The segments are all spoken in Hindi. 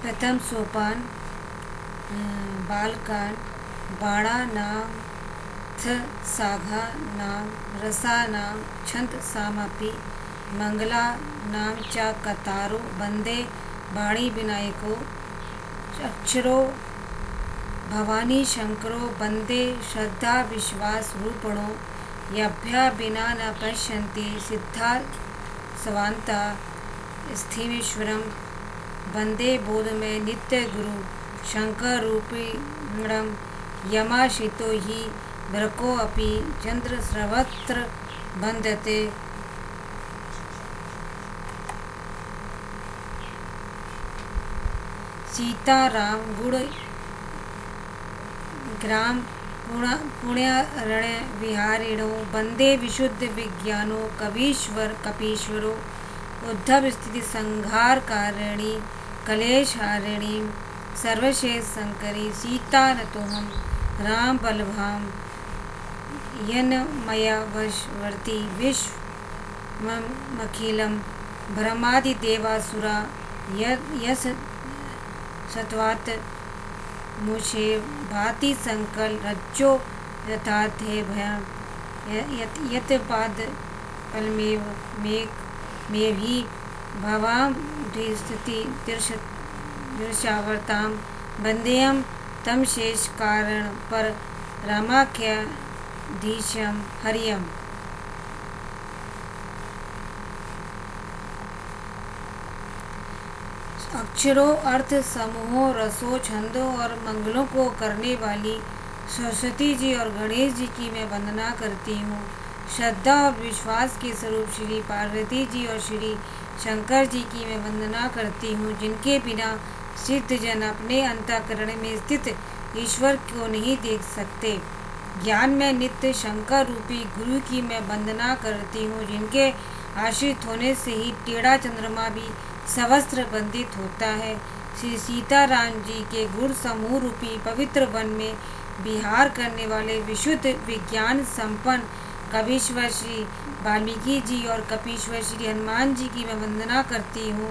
प्रथम सोपान बालकांड, बाणा नाम थ साघा नाम रसा नाम छंद सामापि मंगला नाम च कतारो वंदे वाणी विनायको अक्षरो भवानी शंकरो वंदे श्रद्धा विश्वास रूपणो यभ्या बिना न पश्यन्ति सिद्धा स्वान्ता स्थिमेश्वरम वंदे बोधमय नित्य गुरु शंकर रूपिणम यमाशितो हि भ्रको अपि चंद्र सर्वत्र वंदते। सीताराम गुण ग्राम पुण्यारण्य विहारिणो वंदे विशुद्ध विज्ञानो कवीश्वर कपीश्वरो उद्धव स्थिति संहार कारिणी कलेश हारिणी सर्वशेष शंकरी सीता नतोहम राम बलभाम यन्मया वशवर्ती विश्वमखिलम ब्रह्मादि देवासुरा यस सत्वात् मुझे भाति संकल रज्जो यथार्थे भयम यत पाद कलमेव में भी भवाम स्थिति तिरशावर्ताम बंदेयम तम शेष कारण पर रामाख्याधीशम हरियम। अक्षरों अर्थ समूहों रसों छंदों और मंगलों को करने वाली सरस्वती जी और गणेश जी की मैं वंदना करती हूँ। श्रद्धा और विश्वास के स्वरूप श्री पार्वती जी और श्री शंकर जी की मैं वंदना करती हूँ, जिनके बिना सिद्ध जन अपने अंतःकरण में स्थित ईश्वर को नहीं देख सकते। ज्ञान में नित्य शंकर रूपी गुरु की मैं वंदना करती हूँ, जिनके आश्रित होने से ही टेढ़ा चंद्रमा भी सवस्त्र बंदित होता है। श्री सीताराम जी के गुण समूह रूपी पवित्र वन में विहार करने वाले विशुद्ध विज्ञान संपन्न कवीश्वर श्री वाल्मीकि जी और कपीश्वर श्री हनुमान जी की मैं वंदना करती हूँ।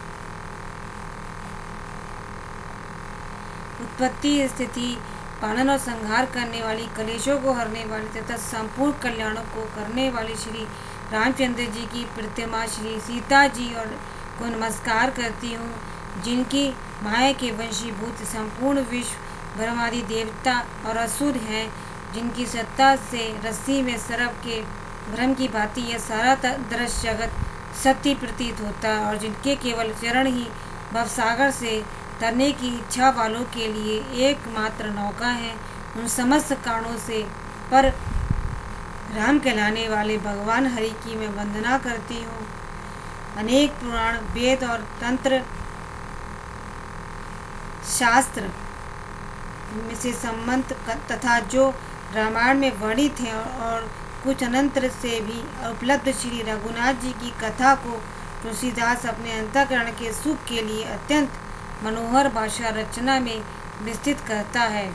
उत्पत्ति स्थिति पालन और संहार करने वाली कलेशों को हरने वाली तथा संपूर्ण कल्याणों को करने वाली श्री रामचंद्र जी की प्रतिमा श्री सीता जी और को नमस्कार करती हूँ, जिनकी माया के वंशीभूत संपूर्ण विश्व ब्रह्मादि देवता और असुर हैं, जिनकी सत्ता से रस्सी में सर्प के भ्रम की भांति यह सारा दृश्य जगत सत्य प्रतीत होता है, और जिनके केवल चरण ही भवसागर से तरने की इच्छा वालों के लिए एकमात्र नौका है। उन समस्त कारणों से पर राम कहलाने वाले भगवान हरि की मैं वंदना करती हूँ। अनेक पुराण वेद और तंत्र शास्त्र में से संबंध तथा जो रामायण में वर्णित हैं और कुछ अनंतर से भी उपलब्ध श्री रघुनाथ जी की कथा को तुलसीदास अपने अंतःकरण के सुख के लिए अत्यंत मनोहर भाषा रचना में विस्तृत करता है।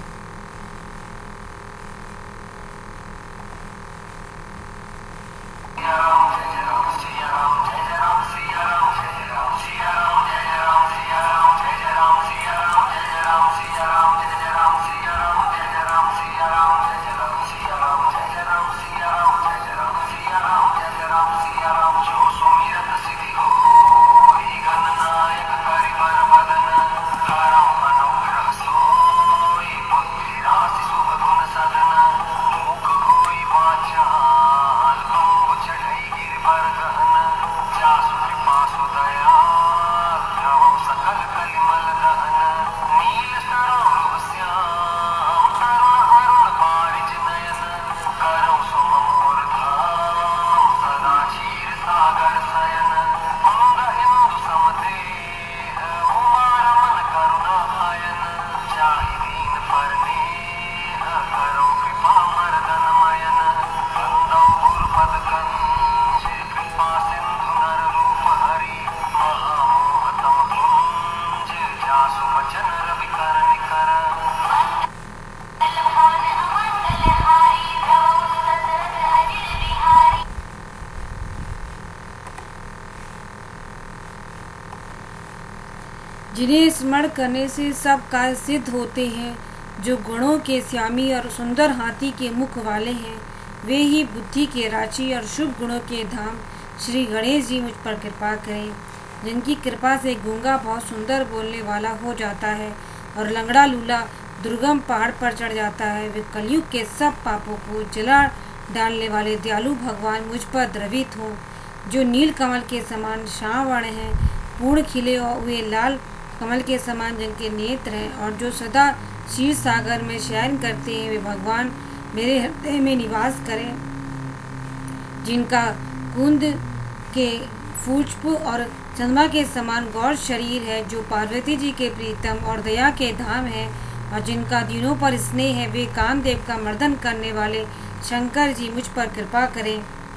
जिन्हें स्मरण करने से सब कार्य सिद्ध होते हैं, जो गुणों के स्वामी और सुंदर हाथी के मुख वाले हैं, वे ही बुद्धि के राशि और शुभ गुणों के धाम श्री गणेश जी मुझ पर कृपा करें। जिनकी कृपा से गूंगा बहुत सुंदर बोलने वाला हो जाता है और लंगड़ा लूला दुर्गम पहाड़ पर चढ़ जाता है। वे कलयुग के सब पापों को जला डालने वाले दयालु भगवान मुझ पर द्रवित हों। जो नील कमल के समान श्यामवर्ण हैं, पूर्ण खिले हुए लाल कमल के समान जिनके नेत्र हैं, और जो सदा क्षीर सागर में शयन करते हैं, वे भगवान मेरे हृदय में निवास करें। जिनका कुंद के पुष्प और चंद्रमा के समान गौर शरीर है, जो पार्वती जी के प्रीतम और दया के धाम है, और जिनका दिनों पर स्नेह है, वे कामदेव का मर्दन करने वाले शंकर जी मुझ पर कृपा करें।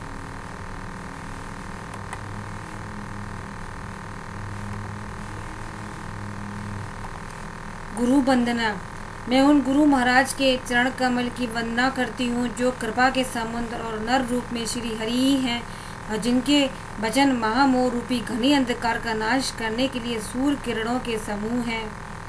गुरु वंदना। मैं उन गुरु महाराज के चरण कमल की वंदना करती हूँ, जो कृपा के समुद्र और नर रूप में श्री हरि ही हैं, और जिनके वचन महामोह रूपी घने अंधकार का नाश करने के लिए सूर्य किरणों के समूह हैं।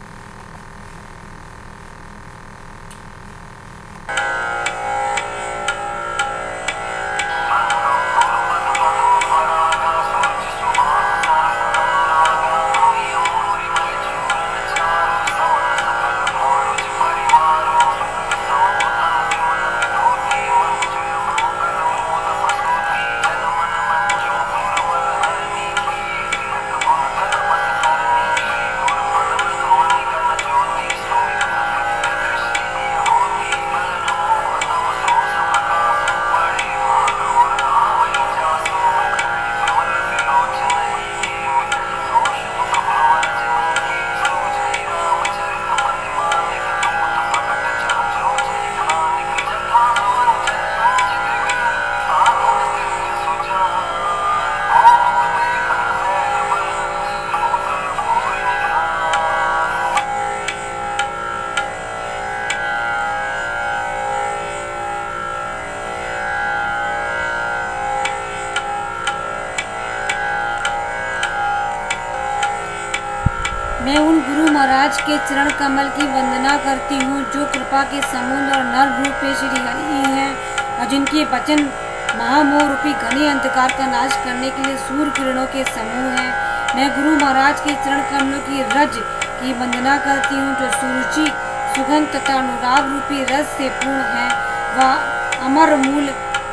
मैं उन गुरु महाराज के चरण कमल की वंदना करती हूँ, जो कृपा के समुद्र और नर रूप में श्री हरि हैं, और जिनके वचन महामोह रूपी घने अंधकार का नाश करने के लिए सूर्य किरणों के समूह हैं। मैं गुरु महाराज के चरण कमलों की रज की वंदना करती हूँ, जो सुरुचि सुगंध तथा अनुराग रूपी रस से पूर्ण है। वह अमर मूल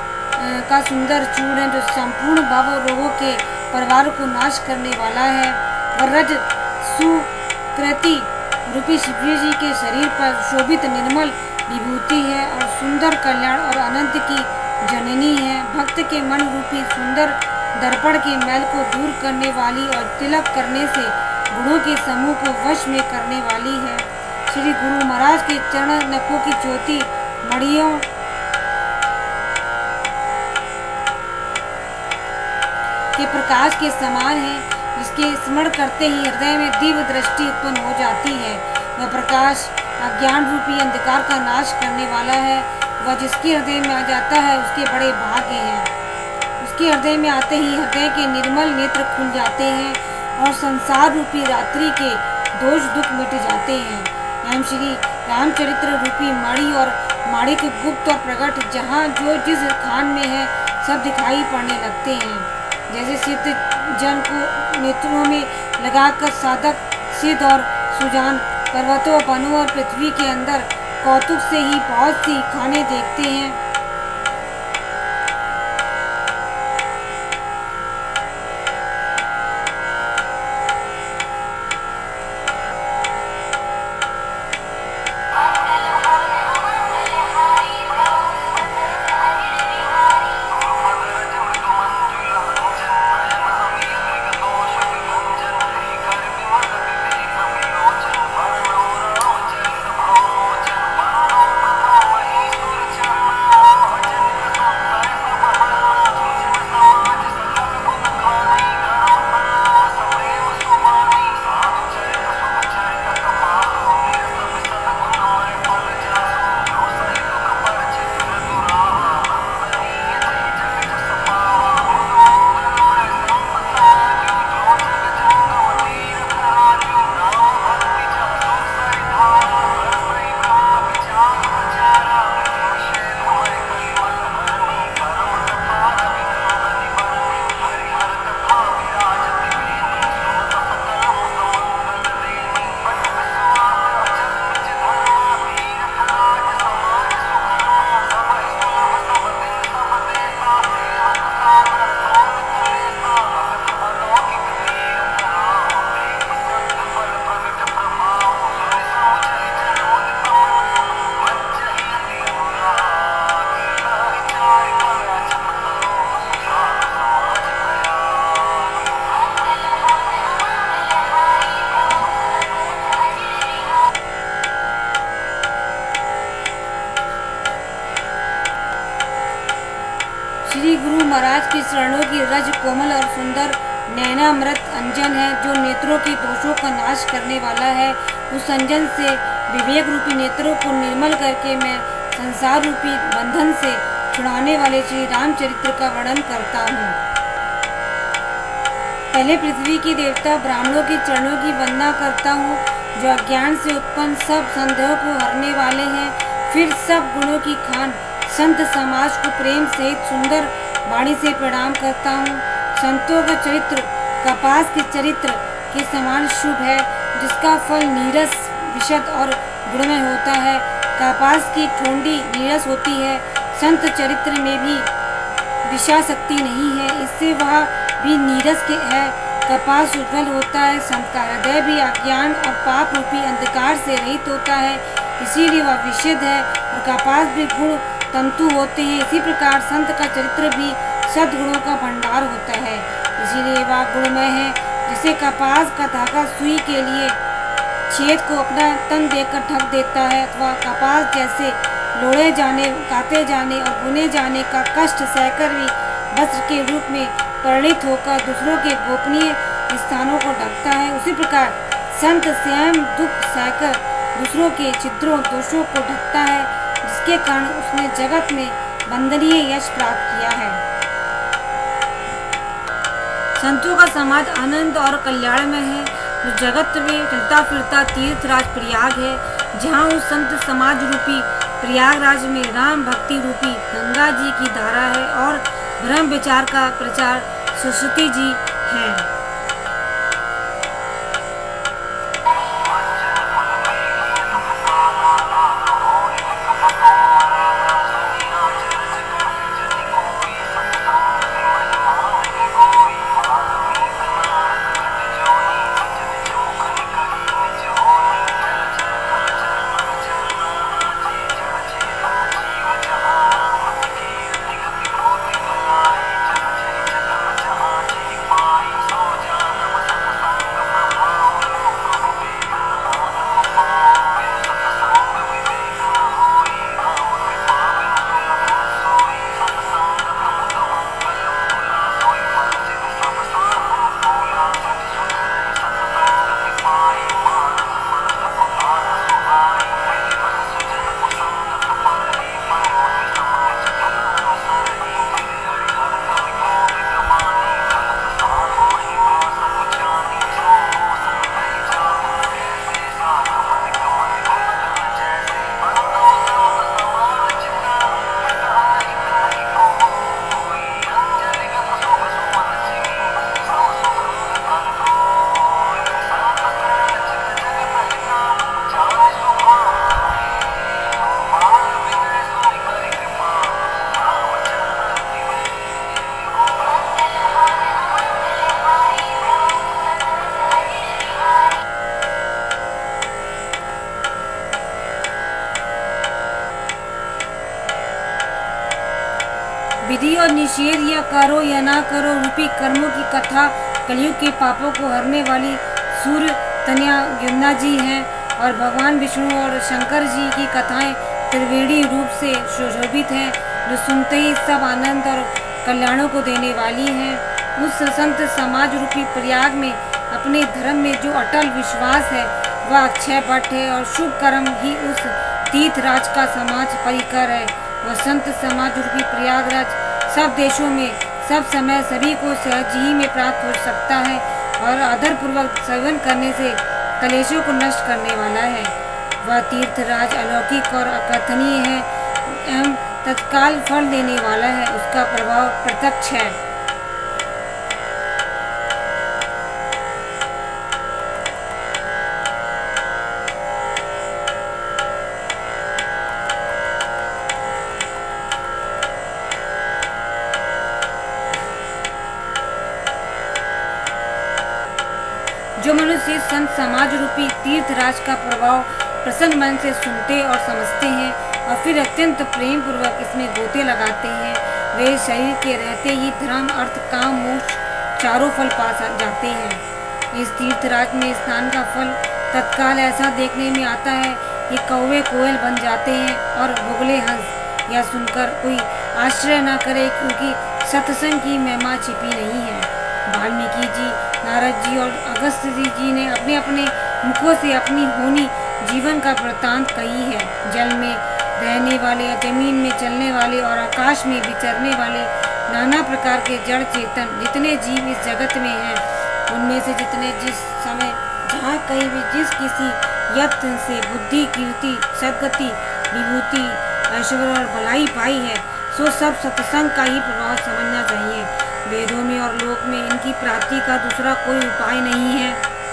का सुंदर चूर्ण है, जो संपूर्ण भाव रोगों के परिवार को नाश करने वाला है। वह रज सुकृति रूपी शिवजी जी के शरीर पर शोभित निर्मल विभूति है, और सुंदर कल्याण और अनंत की जननी है। भक्त के मन रूपी सुंदर दर्पण के मैल को दूर करने वाली और तिलक करने से गुणों के समूह को वश में करने वाली है। श्री गुरु महाराज के चरण नखों की ज्योति मणियों के प्रकाश के समान है, जिसके स्मरण करते ही हृदय में दिव्य दृष्टि उत्पन्न हो जाती है। वह प्रकाश अज्ञान रूपी अंधकार का नाश करने वाला है। वह जिसके हृदय में आ जाता है, उसके बड़े भाग्य हैं। उसके हृदय में आते ही हृदय के निर्मल नेत्र खुल जाते हैं, और संसार रूपी रात्रि के दोष दुख मिट जाते हैं। एवं श्री रामचरित्र रूपी मणि और माणिक गुप्त और प्रकट जहाँ जो जिस खान में है, सब दिखाई पड़ने लगते हैं। जैसे सिद्ध जन को नेत्रों में लगाकर साधक सिद्ध और सुजान पर्वतों, वनों और पृथ्वी के अंदर कौतुक से ही बहुत सी खाने देखते हैं। ब्रज कोमल और सुंदर नैनामृत अंजन है, जो नेत्रों के दोषों का नाश करने वाला है। उस अंजन से विवेक रूपी नेत्रों को निर्मल करके मैं संसार रूपी बंधन से छुड़ाने वाले श्री रामचरित्र का वर्णन करता हूँ। पहले पृथ्वी की देवता ब्राह्मणों के चरणों की वंदना करता हूँ, जो अज्ञान से उत्पन्न सब संदेहों को हरने वाले हैं। फिर सब गुणों की खान संत समाज को प्रेम सहित सुंदर वाणी से प्रणाम करता हूँ। संतों का चरित्र कपास के चरित्र के समान शुभ है, जिसका फल नीरस विशद और गुणमय होता है। कपास की ठोंडी नीरस होती है, संत चरित्र में भी विषाशक्ति नहीं है, इससे वह भी नीरस के है। कपास उज्ज्वल होता है, संत का हृदय भी अज्ञान और पाप रूपी अंधकार से रहित होता है, इसीलिए वह विशुद्ध है। और कपास भी गुण तंतु होते हैं, इसी प्रकार संत का चरित्र भी सद्गुणों का भंडार होता है, इसीलिए वह गुणमय है। जिसे कपास का धागा सुई के लिए छेद को अपना तन देकर ढक देता है, अथवा कपास जैसे लोढ़े जाने, काते जाने और बुने जाने का कष्ट सहकर भी वस्त्र के रूप में परिणित होकर दूसरों के गोपनीय स्थानों को ढकता है, उसी प्रकार संत स्वयं दुख सहकर दूसरों के छिद्रों दोषों को ढकता है, जिसके कारण उसने जगत में वंदनीय यश प्राप्त किया है। संतों का समाज आनंद और कल्याण में है, जो जगत में चलता फिरता तीर्थराज प्रयाग है, जहाँ उस संत समाज रूपी प्रयागराज में राम भक्ति रूपी गंगा जी की धारा है और ब्रह्म विचार का प्रचार सरस्वती जी हैं। विधि और निषेध या करो या ना करो रूपी कर्मों की कथा कलयुग के पापों को हरने वाली सूर्य तनया यमुना जी हैं, और भगवान विष्णु और शंकर जी की कथाएं त्रिवेणी रूप से सुशोभित हैं, जो सुनते ही सब आनंद और कल्याणों को देने वाली हैं। उस संत समाज रूपी प्रयाग में अपने धर्म में जो अटल विश्वास है वह अक्षय वट है, और शुभ कर्म ही उस तीर्थराज का समाज परिकर है। वह संत समाज रूपी प्रयागराज सब देशों में सब समय सभी को सहज ही में प्राप्त हो सकता है, और आदरपूर्वक सेवन करने से कलेशों को नष्ट करने वाला है। वह तीर्थराज अलौकिक और अकथनीय है एवं तत्काल फल देने वाला है, उसका प्रभाव प्रत्यक्ष है। जो मनुष्य संत समाज रूपी तीर्थराज का प्रभाव प्रसन्न मन से सुनते और समझते हैं और फिर अत्यंत प्रेम पूर्वक इसमें गोते लगाते हैं, वे शरीर के रहते ही धर्म अर्थ काम मोक्ष चारों फल पा जाते हैं। इस तीर्थराज में स्नान का फल तत्काल ऐसा देखने में आता है कि कौवे कोयल बन जाते हैं और बुगले हंस यह सुनकर कोई आश्चर्य न करे, क्योंकि सत्संग की महिमा छिपी नहीं है। वाल्मीकि जी, नारद जी और अगस्त्य जी ने अपने अपने मुखों से अपनी होनी जीवन का वृत्तांत कही है। जल में रहने वाले, जमीन में चलने वाले और आकाश में विचरने वाले नाना प्रकार के जड़ चेतन जितने जीव इस जगत में हैं, उनमें से जितने जिस समय जहाँ कहीं भी जिस किसी यत्न से बुद्धि, कीर्ति, सद्गति, विभूति, ऐश्वर्य और भलाई पाई है, सो सब सत्संग का ही प्रभाव समझना चाहिए। वेदों में और लोक में इनकी प्राप्ति का दूसरा कोई उपाय नहीं है।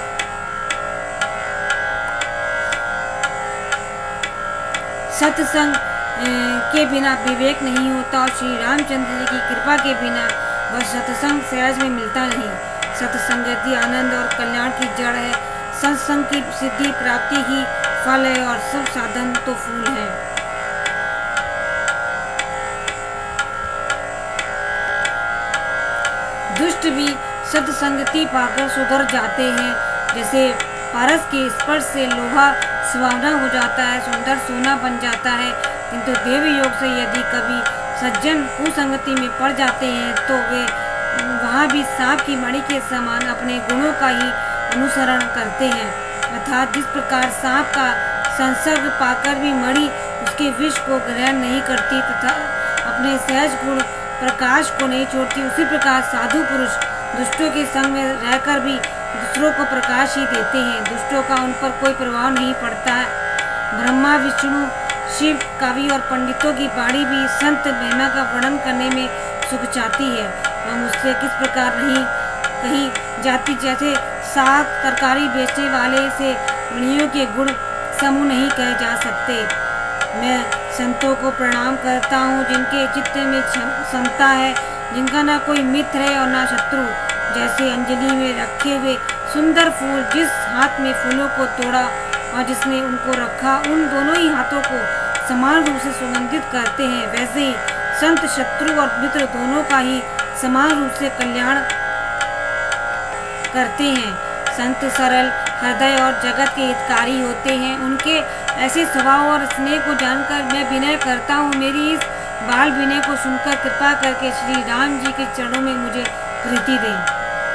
सत्संग के बिना विवेक नहीं होता और श्री रामचंद्र जी की कृपा के बिना वह सत्संग सहज में मिलता नहीं। सत्संगति आनंद और कल्याण की जड़ है। सत्संग की सिद्धि प्राप्ति ही फल है और सब साधन तो फूल है। दुष्ट भी सत्संगति पाकर सुधर जाते हैं। जैसे पारस के स्पर्श से लोहा सुहावना हो जाता है, सुंदर सोना बन जाता है, किंतु देव योग से यदि कभी सज्जन कुसंगति में पड़ जाते हैं तो वे वहाँ भी सांप की मणि के समान अपने गुणों का ही अनुसरण करते हैं। अर्थात जिस प्रकार सांप का संसर्ग पाकर भी मणि उसके विष को ग्रहण नहीं करती तथा अपने सहज गुण प्रकाश को नहीं छोड़ती, उसी प्रकार साधु पुरुष दुष्टों के संग में रहकर भी दूसरों को प्रकाश ही देते हैं। दुष्टों का उन पर कोई प्रभाव नहीं पड़ता है। ब्रह्मा, विष्णु, शिव, कवि और पंडितों की बाणी भी संत महिमा का वर्णन करने में सुख चाहती है। हम उससे किस प्रकार नहीं कही जाती। जैसे साग तरकारी बेचने वाले से मणियों के गुण समूह नहीं कहे जा सकते। मैं संतों को प्रणाम करता हूँ जिनके चित्त में क्षमता है, जिनका ना कोई मित्र है और ना शत्रु। जैसे अंजलि में रखे हुए सुंदर फूल जिस हाथ में फूलों को तोड़ा और जिसने उनको रखा, उन दोनों ही हाथों को समान रूप से सुगंधित करते हैं, वैसे ही संत शत्रु और मित्र दोनों का ही समान रूप से कल्याण करते हैं। संत सरल हृदय और जगत के हितकारी होते हैं। उनके ऐसे स्वभाव और स्नेह को जानकर मैं विनय करता हूँ, मेरी इस बाल विनय को सुनकर कृपा करके श्री राम जी के चरणों में मुझे प्रीति दें।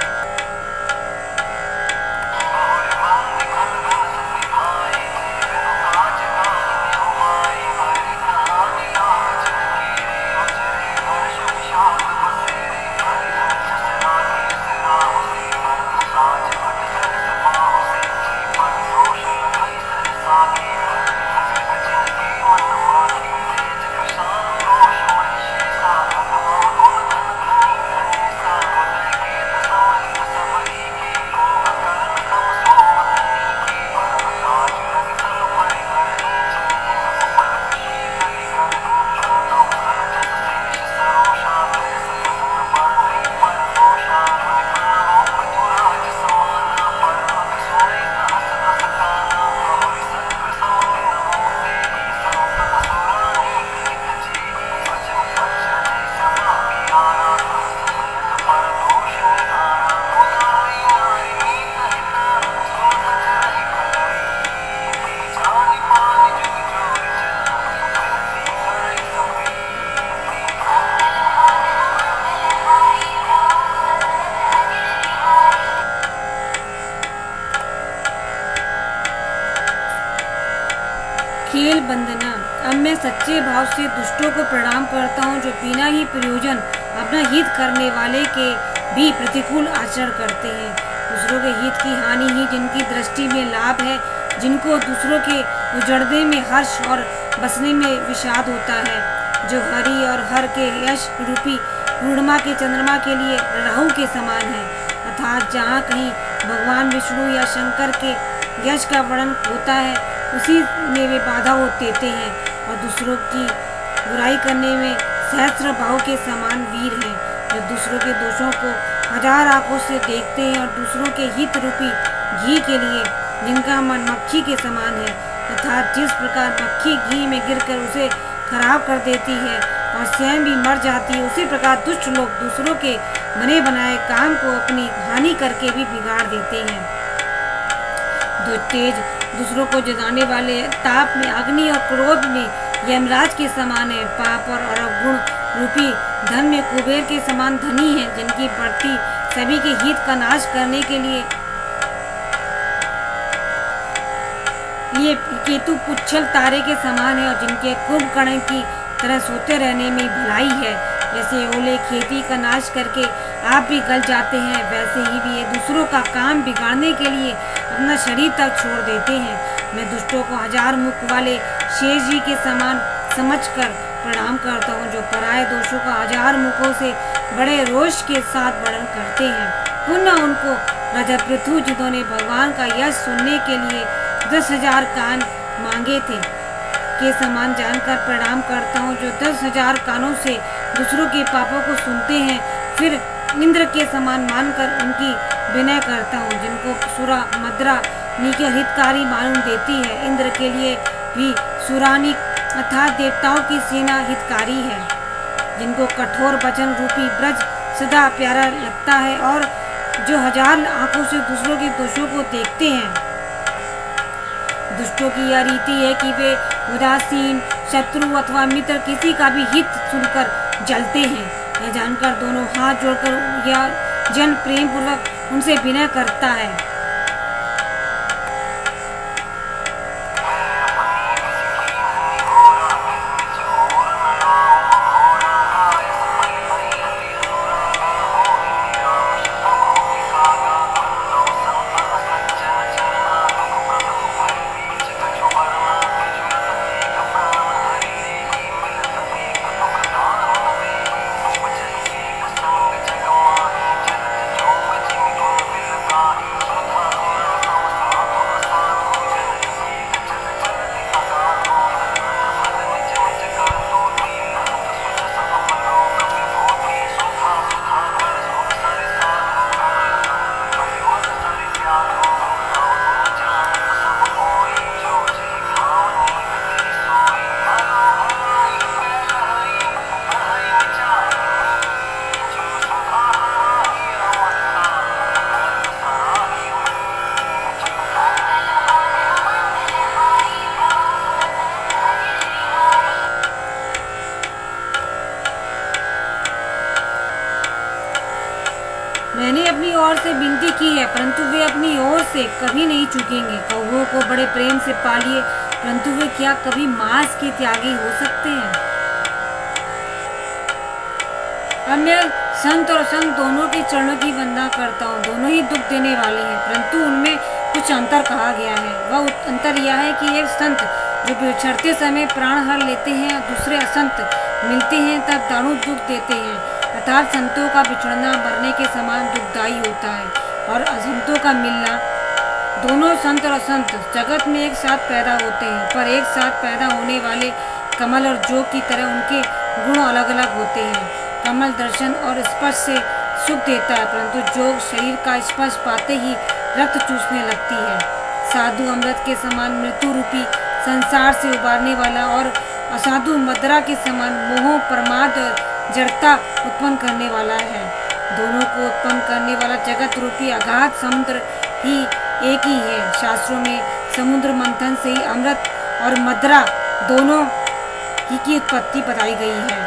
खेल बंदना। अब मैं सच्चे भाव से दुष्टों को प्रणाम करता हूँ जो बिना ही प्रयोजन अपना हित करने वाले के भी प्रतिकूल आचरण करते हैं। दूसरों के हित की हानि ही जिनकी दृष्टि में लाभ है, जिनको दूसरों के उजड़ने में हर्ष और बसने में विषाद होता है, जो हरि और हर के यश रूपी पूर्णिमा के चंद्रमा के लिए राहु के समान है। अर्थात जहाँ कहीं भगवान विष्णु या शंकर के यश का वर्णन होता है, उसी में वे बाधा देते हैं और दूसरों की बुराई करने में सहस्त्र भाव के समान वीर हैं, जो दूसरों के दोषों को हजार आंखों से देखते हैं और दूसरों के हित रूपी घी के लिए जिनका मन मक्खी के समान है। अर्थात जिस प्रकार मक्खी घी में गिरकर उसे खराब कर देती है और स्वयं भी मर जाती है, उसी प्रकार दुष्ट लोग दूसरों के बने बनाए काम को अपनी हानि करके भी बिगाड़ देते हैं। तेज दूसरों को जगाने वाले ताप में अग्नि और क्रोध में यमराज के समान है। पाप और अवगुण रूपी धन में कुबेर के समान धनी हैं, जिनकी बढ़ती सभी के हित का नाश करने के लिए केतु पुच्छल तारे के समान है और जिनके कुंभकर्ण की तरह सोते रहने में भलाई है। जैसे ओले खेती का नाश करके आप भी गल जाते हैं, वैसे ही भी ये दूसरों का काम बिगाड़ने के लिए अपना शरीर तक छोड़ देते हैं। मैं दुष्टों को 1000 मुख वाले शेष जी के समान समझकर प्रणाम करता हूँ, जो पराये दोषों का 1000 मुखों से बड़े रोष के साथ वर्णन करते हैं। पुनः उनको राजा पृथु, जिन्होंने भगवान का यश सुनने के लिए 10,000 कान मांगे थे, के समान जानकर प्रणाम करता हूँ, जो 10,000 कानों से दूसरों के पापों को सुनते हैं, फिर इंद्र के समान मानकर उनकी विनय करता हूँ, जिनको सुरा मद्रा नीके हितकारी मालूम देती है। इंद्र के लिए भी सुरानी अर्थात देवताओं की सेना हितकारी है, जिनको कठोर वचन रूपी ब्रज सदा प्यारा लगता है और जो 1000 आंखों से दूसरों के दोषों को देखते हैं। दुष्टों की यह रीति है कि वे उदासीन शत्रु अथवा मित्र किसी का भी हित सुनकर जलते हैं। यह जानकर दोनों हाथ जोड़कर यह जन प्रेम पूर्वक उनसे विनय करता है। मैंने अपनी ओर से विनती की है, परंतु वे अपनी ओर से कभी नहीं चूकेंगे। कौओं को बड़े प्रेम से पालिए, परंतु वे क्या कभी मांस के त्यागी हो सकते हैं? अब मैं संत और असंत दोनों के चरणों की वंदना करता हूँ। दोनों ही दुख देने वाले हैं, परंतु उनमें कुछ अंतर कहा गया है। वह अंतर यह है कि एक संत जो बिछड़ते समय प्राण हर लेते हैं और दूसरे असंत मिलते हैं तब दारुण दुख देते हैं। अर्थात संतों का बिछड़ना मरने के समान दुखदायी होता है और असंतों का मिलना। दोनों संत और असंत जगत में एक साथ पैदा होते हैं, पर एक साथ पैदा होने वाले कमल और जोग की तरह उनके गुण अलग अलग होते हैं। कमल दर्शन और स्पर्श से सुख देता है, परंतु जोग शरीर का स्पर्श पाते ही रक्त चूसने लगती है। साधु अमृत के समान मृत्यु रूपी संसार से उबारने वाला और असाधु मदरा के समान मोह प्रमाद और जड़ता उत्पन्न करने वाला है। दोनों को उत्पन्न करने वाला जगत रूपी अगाध समुद्र ही एक ही है। शास्त्रों में समुद्र मंथन से ही अमृत और मदरा दोनों ही की उत्पत्ति बताई गई है।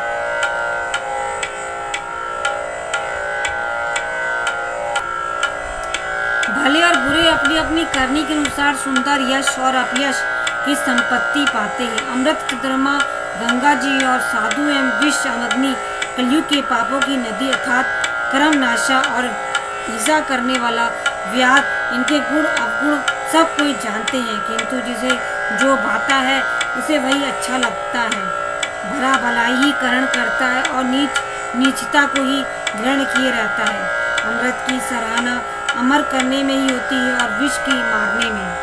भले और बुरे अपनी अपनी करनी के अनुसार सुंदर यश और अपयश की संपत्ति पाते हैं। अमृत चंद्रमा गंगा जी और साधु एवं विष अग्नि कलयुग के पापों की नदी अर्थात कर्म नाशा और ईजा करने वाला व्याध, इनके गुण अवगुण सब कोई जानते हैं, किंतु जिसे जो भाता है उसे वही अच्छा लगता है। भला भलाई ही करण करता है और नीच नीचता को ही ग्रहण किए रहता है। अमृत की सराहना अमर करने में ही होती है और विष की मारने में।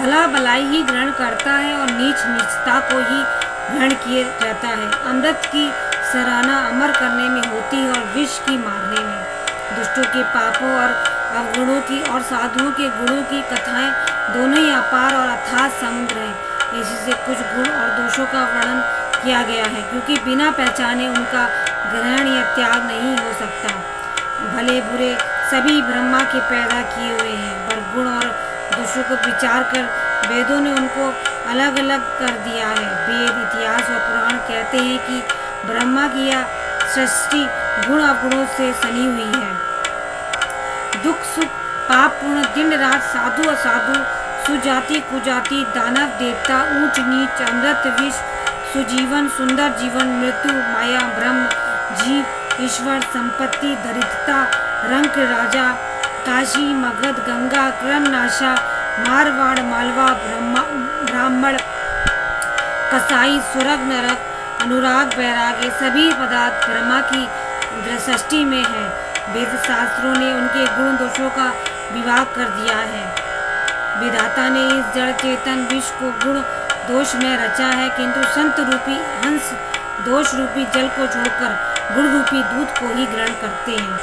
भला भलाई ही ग्रहण करता है और नीच नीचता को ही ग्रहण किया जाता है। अमृत की सराहना अमर करने में होती है और विष की मारने में। दुष्टों के पापों और अवगुणों की और साधुओं के गुणों की कथाएं दोनों ही अपार और अथाह समुद्र हैं। इसी से कुछ गुण और दोषों का वर्णन किया गया है, क्योंकि बिना पहचाने उनका ग्रहण या त्याग नहीं हो सकता। भले बुरे सभी ब्रह्मा के पैदा किए हुए हैं, पर गुण और दोषों को विचार कर वेदों ने उनको अलग अलग कर दिया है। वेद, इतिहास और पुराण कहते हैं कि ब्रह्मा की यह सृष्टि गुण अवगुणों से सनी हुई है। दुख सुख पाप पूर्ण, दिन रात, साधु असाधु, सुजाति कुजाति, दानव देवता, ऊंच नीच, अमृत विष, सुजीवन सुंदर जीवन, मृत्यु माया ब्रह्म, जीव ईश्वर, संपत्ति दरिद्रता, रंक राजा, काशी मगध गंगा, क्रम नाशा, मारवाड़ मालवा, ब्राह्मण कसाई, स्वर्ग नरक, अनुराग वैराग, ये सभी पदार्थ ब्रह्मा की सृष्टि में है। वेद शास्त्रों ने उनके गुण दोषों का विभाग कर दिया है। विधाता ने इस जड़ चेतन विश्व को गुण दोष में रचा है, किंतु संत रूपी हंस दोष रूपी जल को छोड़कर गुण रूपी दूध को ही ग्रहण करते हैं।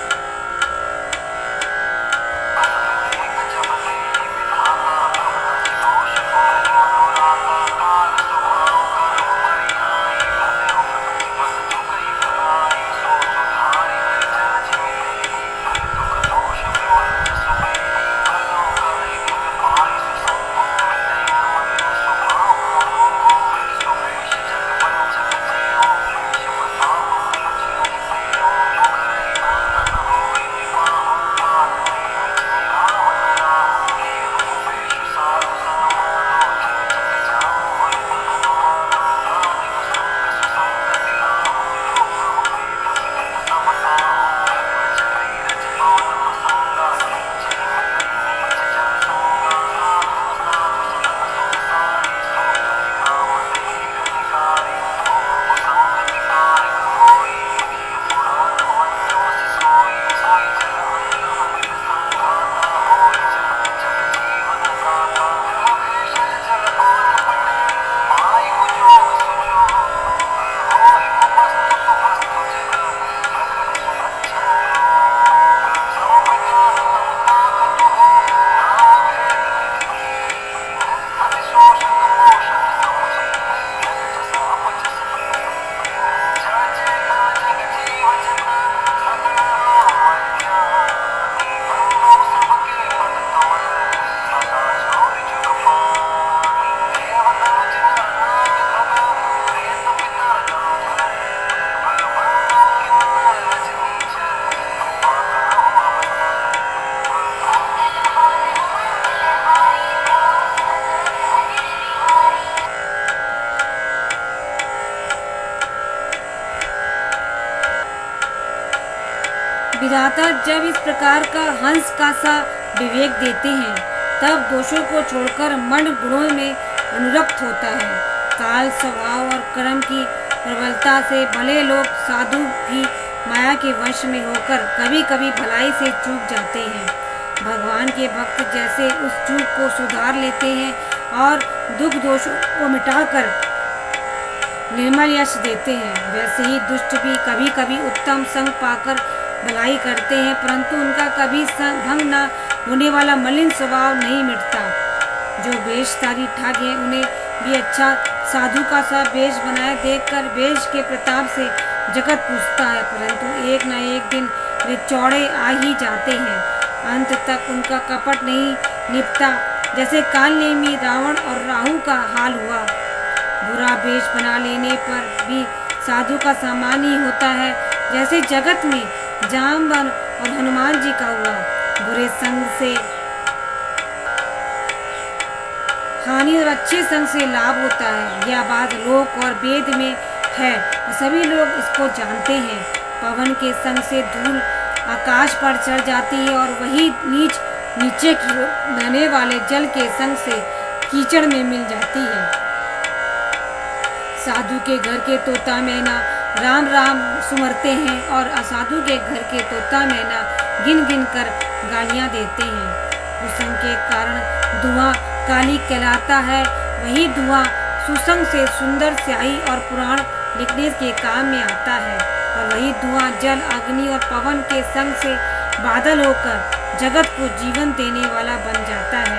विधाता जब इस प्रकार का हंस का सा विवेक देते हैं, तब दोषों को छोड़कर मन गुणों में अनुरक्त होता है। काल स्वभाव और कर्म की प्रबलता से भले लोग साधु भी माया के वश में होकर कभी कभी भलाई से चूक जाते हैं। भगवान के भक्त जैसे उस चूक को सुधार लेते हैं और दुख दोषों को मिटाकर निर्मल यश देते हैं, वैसे ही दुष्ट भी कभी कभी उत्तम संग पाकर भलाई करते हैं, परंतु उनका कभी भंग न होने वाला मलिन स्वभाव नहीं मिटता। जो वेशधारी ठग हैं, उन्हें भी अच्छा साधु का सा वेश बनाए देखकर वेश के प्रताप से जगत पूछता है, परंतु एक न एक दिन वे चौड़े आ ही जाते हैं। अंत तक उनका कपट नहीं निपटा, जैसे कालनेमी रावण और राहु का हाल हुआ। बुरा वेश बना लेने पर भी साधु का सामान ही होता है, जैसे जगत में जामवन और हनुमान जी का हुआ। बुरे संग से हानि और अच्छे संग से लाभ होता है, यह बात लोक और वेद में है, सभी लोग इसको जानते हैं। पवन के संग से धूल आकाश पर चढ़ जाती है और वही नीच नीचे की ओर बहने वाले जल के संग से कीचड़ में मिल जाती है। साधु के घर के तोता मैना राम राम सुमरते हैं और असाधु के घर के तोता मैना गिन गिन कर गालियां देते हैं। कुसंग के कारण धुआं कालिक कहलाता है। वही धुआं सुसंग से सुंदर स्याही और पुराण लिखने के काम में आता है, और वही धुआं जल, अग्नि और पवन के संग से बादल होकर जगत को जीवन देने वाला बन जाता है।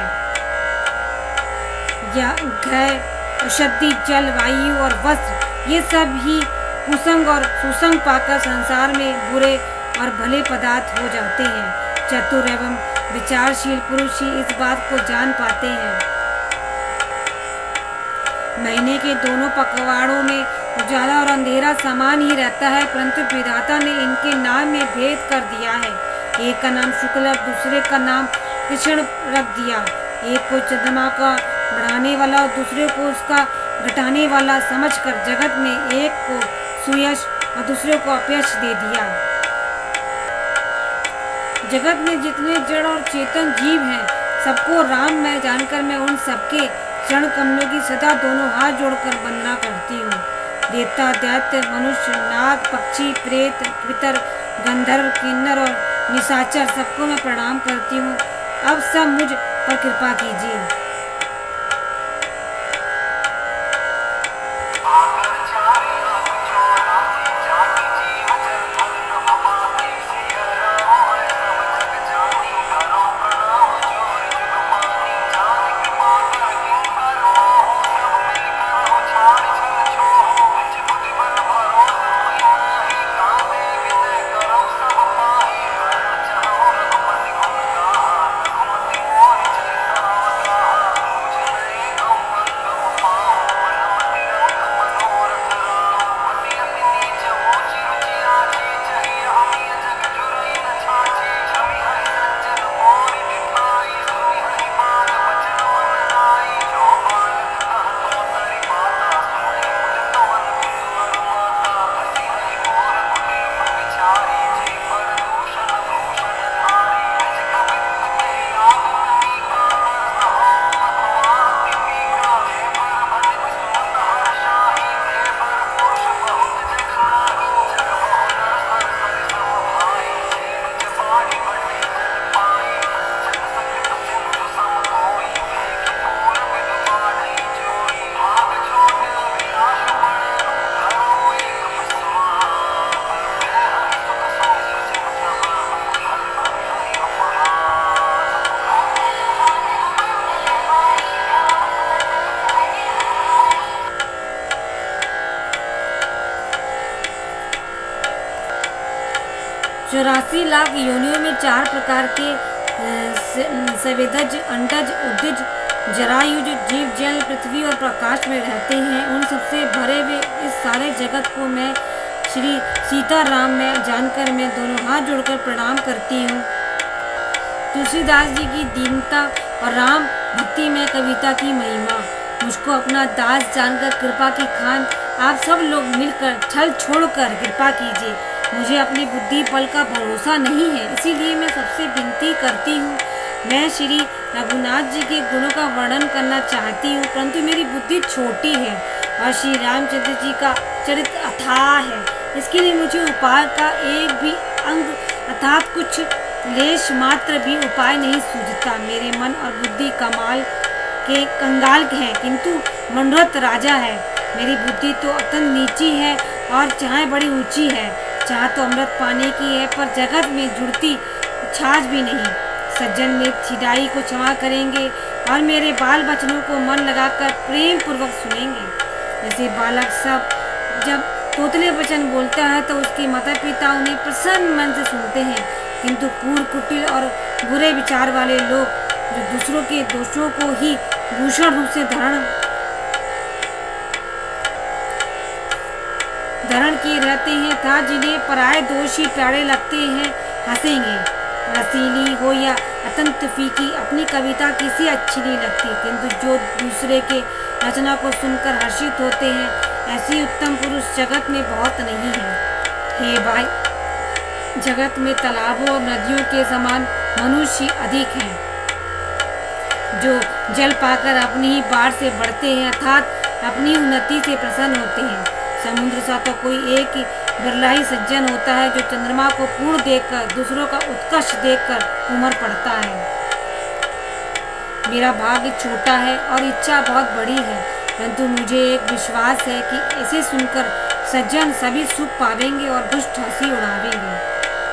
घय, औषधि, जल, वायु और वस्त्र, ये सब ही कुसंग और सुसंग पाकर संसार में बुरे और भले पदार्थ हो जाते हैं। चतुर एवं विचारशील पुरुष ही इस बात को जान पाते हैं। महीने के दोनों पखवाड़ों में उजाला और अंधेरा समान ही रहता है, परंतु विधाता ने इनके नाम में भेद कर दिया है। एक का नाम शुक्ल और दूसरे का नाम कृष्ण रख दिया। एक को चंद्रमा का बढ़ाने वाला और दूसरे को उसका घटाने वाला समझकर जगत में एक को सुयश और दूसरे को अपयश दे दिया। जगत में जितने जड़ और चेतन जीव हैं, सबको राम मैं जानकर मैं उन सबके चरण कमलों की सदा दोनों हाथ जोड़कर वंदना करती हूँ। देवता, दैत्य, मनुष्य, नाग, पक्षी, प्रेत, पितर, गंधर्व, किन्नर और निशाचर, सबको मैं प्रणाम करती हूँ। अब सब मुझ पर कृपा कीजिए। चौरासी लाख योनियों में 4 प्रकार के सवेदज, अंडज, उद्भिज, जरायुज जीव जल, पृथ्वी और प्रकाश में रहते हैं। उन सबसे भरे हुए इस सारे जगत को मैं श्री सीताराम में जानकर मैं दोनों हाथ जोड़कर प्रणाम करती हूँ। तुलसीदास जी की दीनता और राम भक्ति में कविता की महिमा, मुझको अपना दास जानकर कृपा की खान आप सब लोग मिलकर छल छोड़कर कृपा कीजिए। मुझे अपनी बुद्धि बल का भरोसा नहीं है, इसीलिए मैं सबसे विनती करती हूँ। मैं श्री रघुनाथ जी के गुणों का वर्णन करना चाहती हूँ, परंतु मेरी बुद्धि छोटी है और श्री रामचंद्र जी का चरित्र अथाह है। इसके लिए मुझे उपाय का एक भी अंग अर्थात कुछ लेश मात्र भी उपाय नहीं सूझता। मेरे मन और बुद्धि कमाल के कंगाल हैं, किंतु मनोरथ राजा है। मेरी बुद्धि तो अत्यंत नीची है और चाहे बड़ी ऊंची है। चाह तो अमृत पाने की है, पर जगत में जुड़ती छाछ भी नहीं। सज्जन मेरी छिदाई को क्षमा करेंगे और मेरे बाल बचनों को मन लगाकर प्रेम पूर्वक सुनेंगे। जैसे बालक सब जब तोतले वचन बोलता है तो उसके माता पिता उन्हें प्रसन्न मन से सुनते हैं, किंतु क्रूर, कुटिल और बुरे विचार वाले लोग जो दूसरों के दोषों को ही भूषण रूप से धारण किए रहते हैं तथा जिन्हें पराये दोष ही प्यारे लगते हैं हंसेंगे। रसीली हो या अत्यंत फीकी, अपनी कविता किसी अच्छी नहीं लगती, किंतु जो दूसरे के रचना को सुनकर हर्षित होते हैं, ऐसी उत्तम पुरुष जगत में बहुत नहीं है। हे भाई, जगत में तालाबों और नदियों के समान मनुष्य अधिक हैं, जो जल पाकर अपनी ही बाढ़ से बढ़ते हैं अर्थात अपनी उन्नति से प्रसन्न होते हैं। समुद्र सा तो कोई एक बिरला ही सज्जन होता है जो चंद्रमा को पूर्ण देखकर दूसरों का उत्कर्ष देखकर उमर पड़ता है। मेरा भाग्य छोटा है और इच्छा बहुत बड़ी है, परंतु मुझे एक विश्वास है कि ऐसे सुनकर सज्जन सभी सुख पावेंगे और दुष्ट हंसी उड़ावेंगे।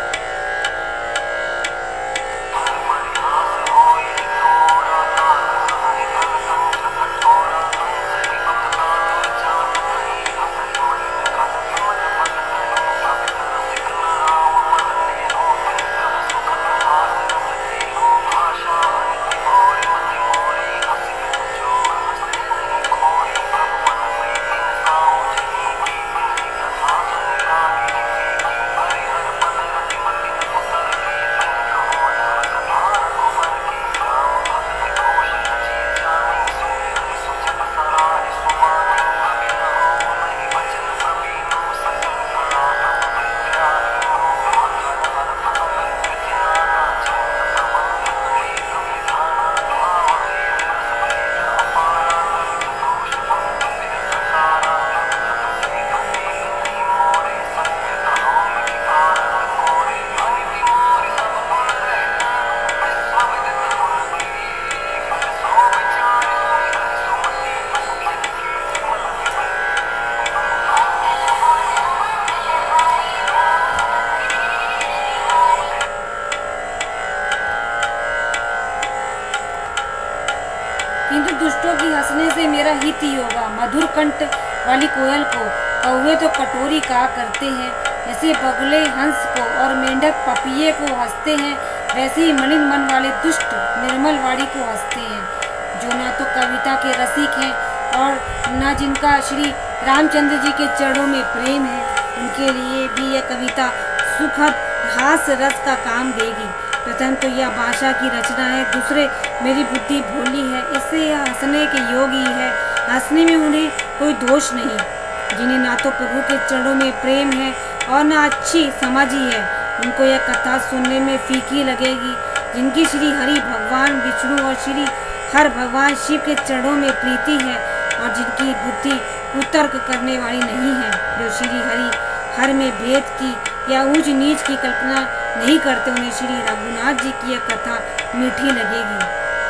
किंतु दुष्टों की हंसने से मेरा हित ही होगा। मधुर कंठ वाली कोयल को कौवे तो कटोरी कहा करते हैं, जैसे बगुले हंस को और मेंढक पपीहे को हंसते हैं, वैसे ही मलिन मन वाले दुष्ट निर्मल वाणी को हंसते हैं। जो ना तो कविता के रसिक हैं और न जिनका श्री रामचंद्र जी के चरणों में प्रेम है, उनके लिए भी यह कविता सुखद हास रस का काम देगी। प्रथम तो यह भाषा की रचना है, दूसरे मेरी बुद्धि भोली है, इससे यह हंसने के योग ही है। हंसने में उन्हें कोई दोष नहीं। जिन्हें ना तो प्रभु के चरणों में प्रेम है और ना अच्छी समझ ही है, उनको यह कथा सुनने में फीकी लगेगी। जिनकी श्री हरि भगवान विष्णु और श्री हर भगवान शिव के चरणों में प्रीति है और जिनकी बुद्धि कुतर्क करने वाली नहीं है, जो श्री हरि हर में भेद की या ऊंच नीच की कल्पना नहीं करते, उन्हें श्री रघुनाथ जी की यह कथा मीठी लगेगी।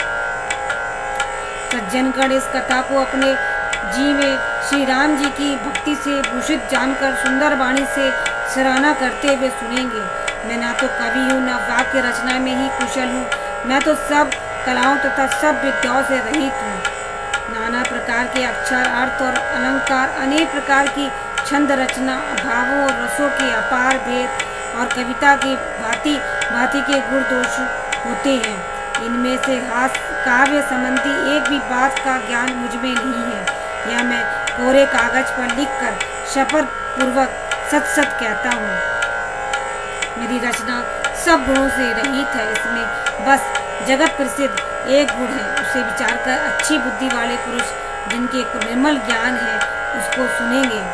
सज्जनगण इस कथा को अपने जी में श्री राम जी की भक्ति से भूषित जानकर सुंदर वाणी से सराहना करते हुए सुनेंगे। मैं ना तो कवि हूँ, ना वाक्य रचना में ही कुशल हूँ, मैं तो सब कलाओं तथा सब विद्याओं से रहित हूँ। नाना प्रकार के अक्षर, अर्थ और अलंकार, अनेक प्रकार की छंद रचना, भावों और रसों के अपार भेद और कविता की भांति भांति के गुण दोष होते हैं। इनमें से हास काव्य संबंधी एक भी बात का ज्ञान मुझ में नहीं है। यह मैं कोरे कागज पर लिखकर शपथ पूर्वक सच सच कहता हूँ। मेरी रचना सब गुणों से रहित है। इसमें बस जगत प्रसिद्ध एक गुण है, उसे विचार कर अच्छी बुद्धि वाले पुरुष जिनके निर्मल ज्ञान है उसको सुनेंगे।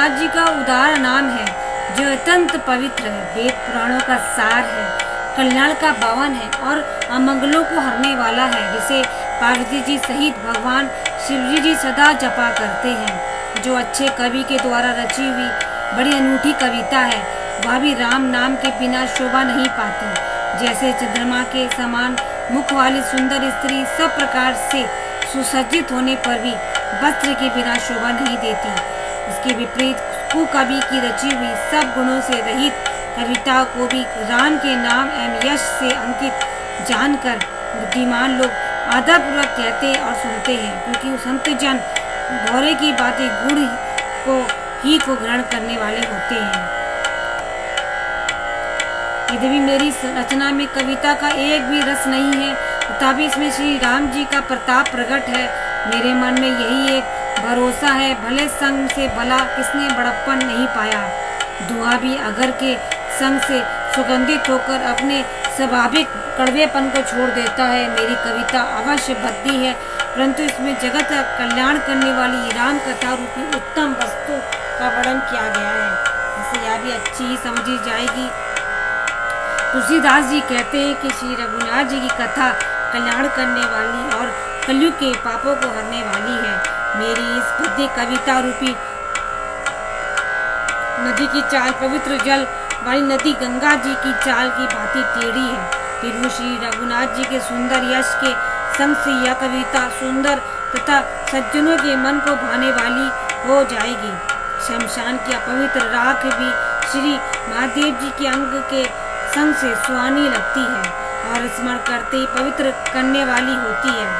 रघुनाथ जी का उदार नाम है, जो अत्यंत पवित्र है, वेद पुराणों का सार है, कल्याण का पावन है और अमंगलों को हरने वाला है, जिसे पार्वती जी सहित भगवान शिवजी जी सदा जपा करते हैं। जो अच्छे कवि के द्वारा रची हुई बड़ी अनूठी कविता है, वह भी राम नाम के बिना शोभा नहीं पाती। जैसे चंद्रमा के समान मुख वाली सुंदर स्त्री सब प्रकार से सुसज्जित होने पर भी वस्त्र के बिना शोभा नहीं देती, इसके विपरीत कुकवि की रची हुई सब गुणों से रहित कविता को भी राम के नाम एवं यश से अंकित जानकर बुद्धिमान लोग आदरपूर्वक कहते और सुनते हैं, क्योंकि संत जन भौरे की बातें गुण को ग्रहण करने वाले होते हैं। यद्यपि मेरी रचना में कविता का एक भी रस नहीं है, तथापि इसमें श्री राम जी का प्रताप प्रकट है। मेरे मन में यही एक भरोसा है, भले संग से भला किसने बड़प्पन नहीं पाया। दुआ भी अगर के संग से सुगंधित होकर अपने स्वाभाविक कड़वेपन को छोड़ देता है। मेरी कविता अवश्य भद्दी है, परंतु इसमें जगत का कल्याण करने वाली राम कथा रूपी उत्तम वस्तु का वर्णन किया गया है, इससे यह भी अच्छी ही समझी जाएगी। तुलसीदास जी कहते हैं कि श्री रघुनाथ जी की कथा कल्याण करने वाली और कलयुग के पापों को हरने वाली है। मेरी इस पद्य कविता रूपी नदी की चाल पवित्र जल वाली नदी गंगा जी की चाल की भांति टेढ़ी है। फिर श्री रघुनाथ जी के सुंदर यश के संग से यह कविता सुंदर तथा सज्जनों के मन को भाने वाली हो जाएगी। शमशान की अपवित्र राख भी श्री महादेव जी के अंग के संग से सुहानी लगती है और स्मरण करते ही पवित्र करने वाली होती है।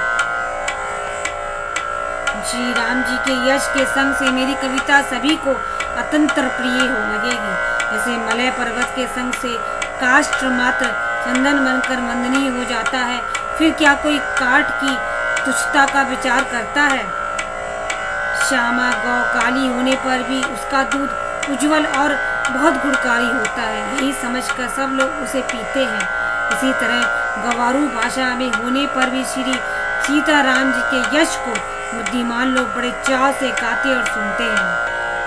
श्री राम जी के यश के संग से मेरी कविता सभी को अत्यंत प्रिय हो लगेगी। जैसे मलय पर्वत के संग से काष्ठ मात्र चंदन बनकर वंदनीय हो जाता है, फिर क्या कोई काठ की तुच्छता का विचार करता है। श्यामा गौ काली होने पर भी उसका दूध उज्जवल और बहुत गुणकारी होता है, यही समझकर सब लोग उसे पीते हैं। इसी तरह गवारू भाषा में होने पर भी श्री सीताराम जी के यश को बुद्धिमान लोग बड़े चाव से गाते और सुनते हैं।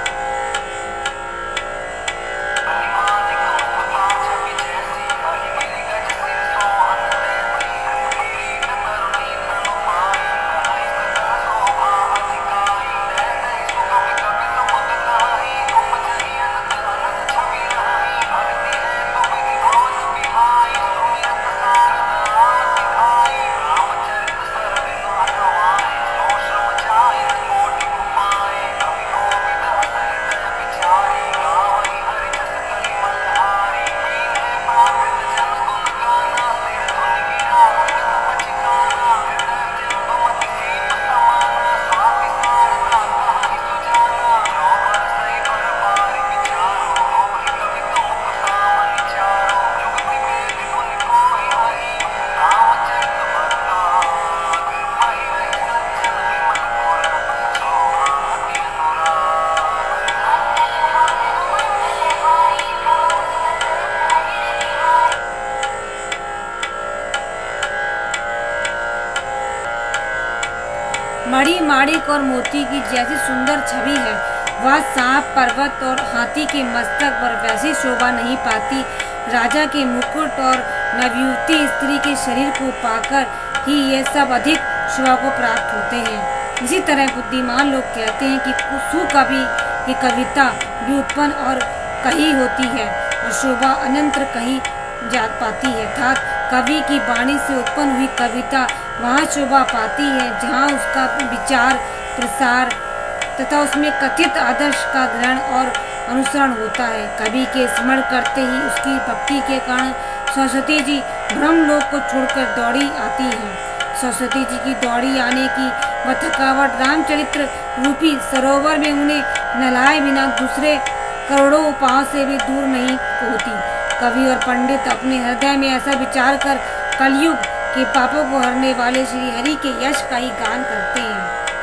मणि माणिक और मोती की जैसी सुंदर छवि है, वह सांप पर्वत और हाथी के मस्तक पर वैसी शोभा नहीं पाती। राजा के मुकुट और नवयुवती स्त्री के शरीर को पाकर ही ये सब अधिक शोभा को प्राप्त होते हैं। इसी तरह बुद्धिमान लोग कहते हैं कि सुकवि की कविता व्युत्पन्न और कही होती है और शोभा अनंतर कही जा पाती है, अर्थात कवि की वाणी से उत्पन्न हुई कविता वहाँ शोभा पाती है जहाँ उसका विचार प्रसार तथा उसमें कथित आदर्श का ग्रहण और अनुसरण होता है। कवि के स्मरण करते ही उसकी भक्ति के कारण सरस्वती जी ब्रह्मलोक को छोड़कर दौड़ी आती है। सरस्वती जी की दौड़ी आने की वह थकावट रामचरित्र रूपी सरोवर में उन्हें नहलाए बिना दूसरे करोड़ों उपायों से भी दूर नहीं होती। कवि और पंडित अपने हृदय में ऐसा विचार कर कलयुग के पापों को हरने वाले श्री हरि के यश का ही गान करते हैं।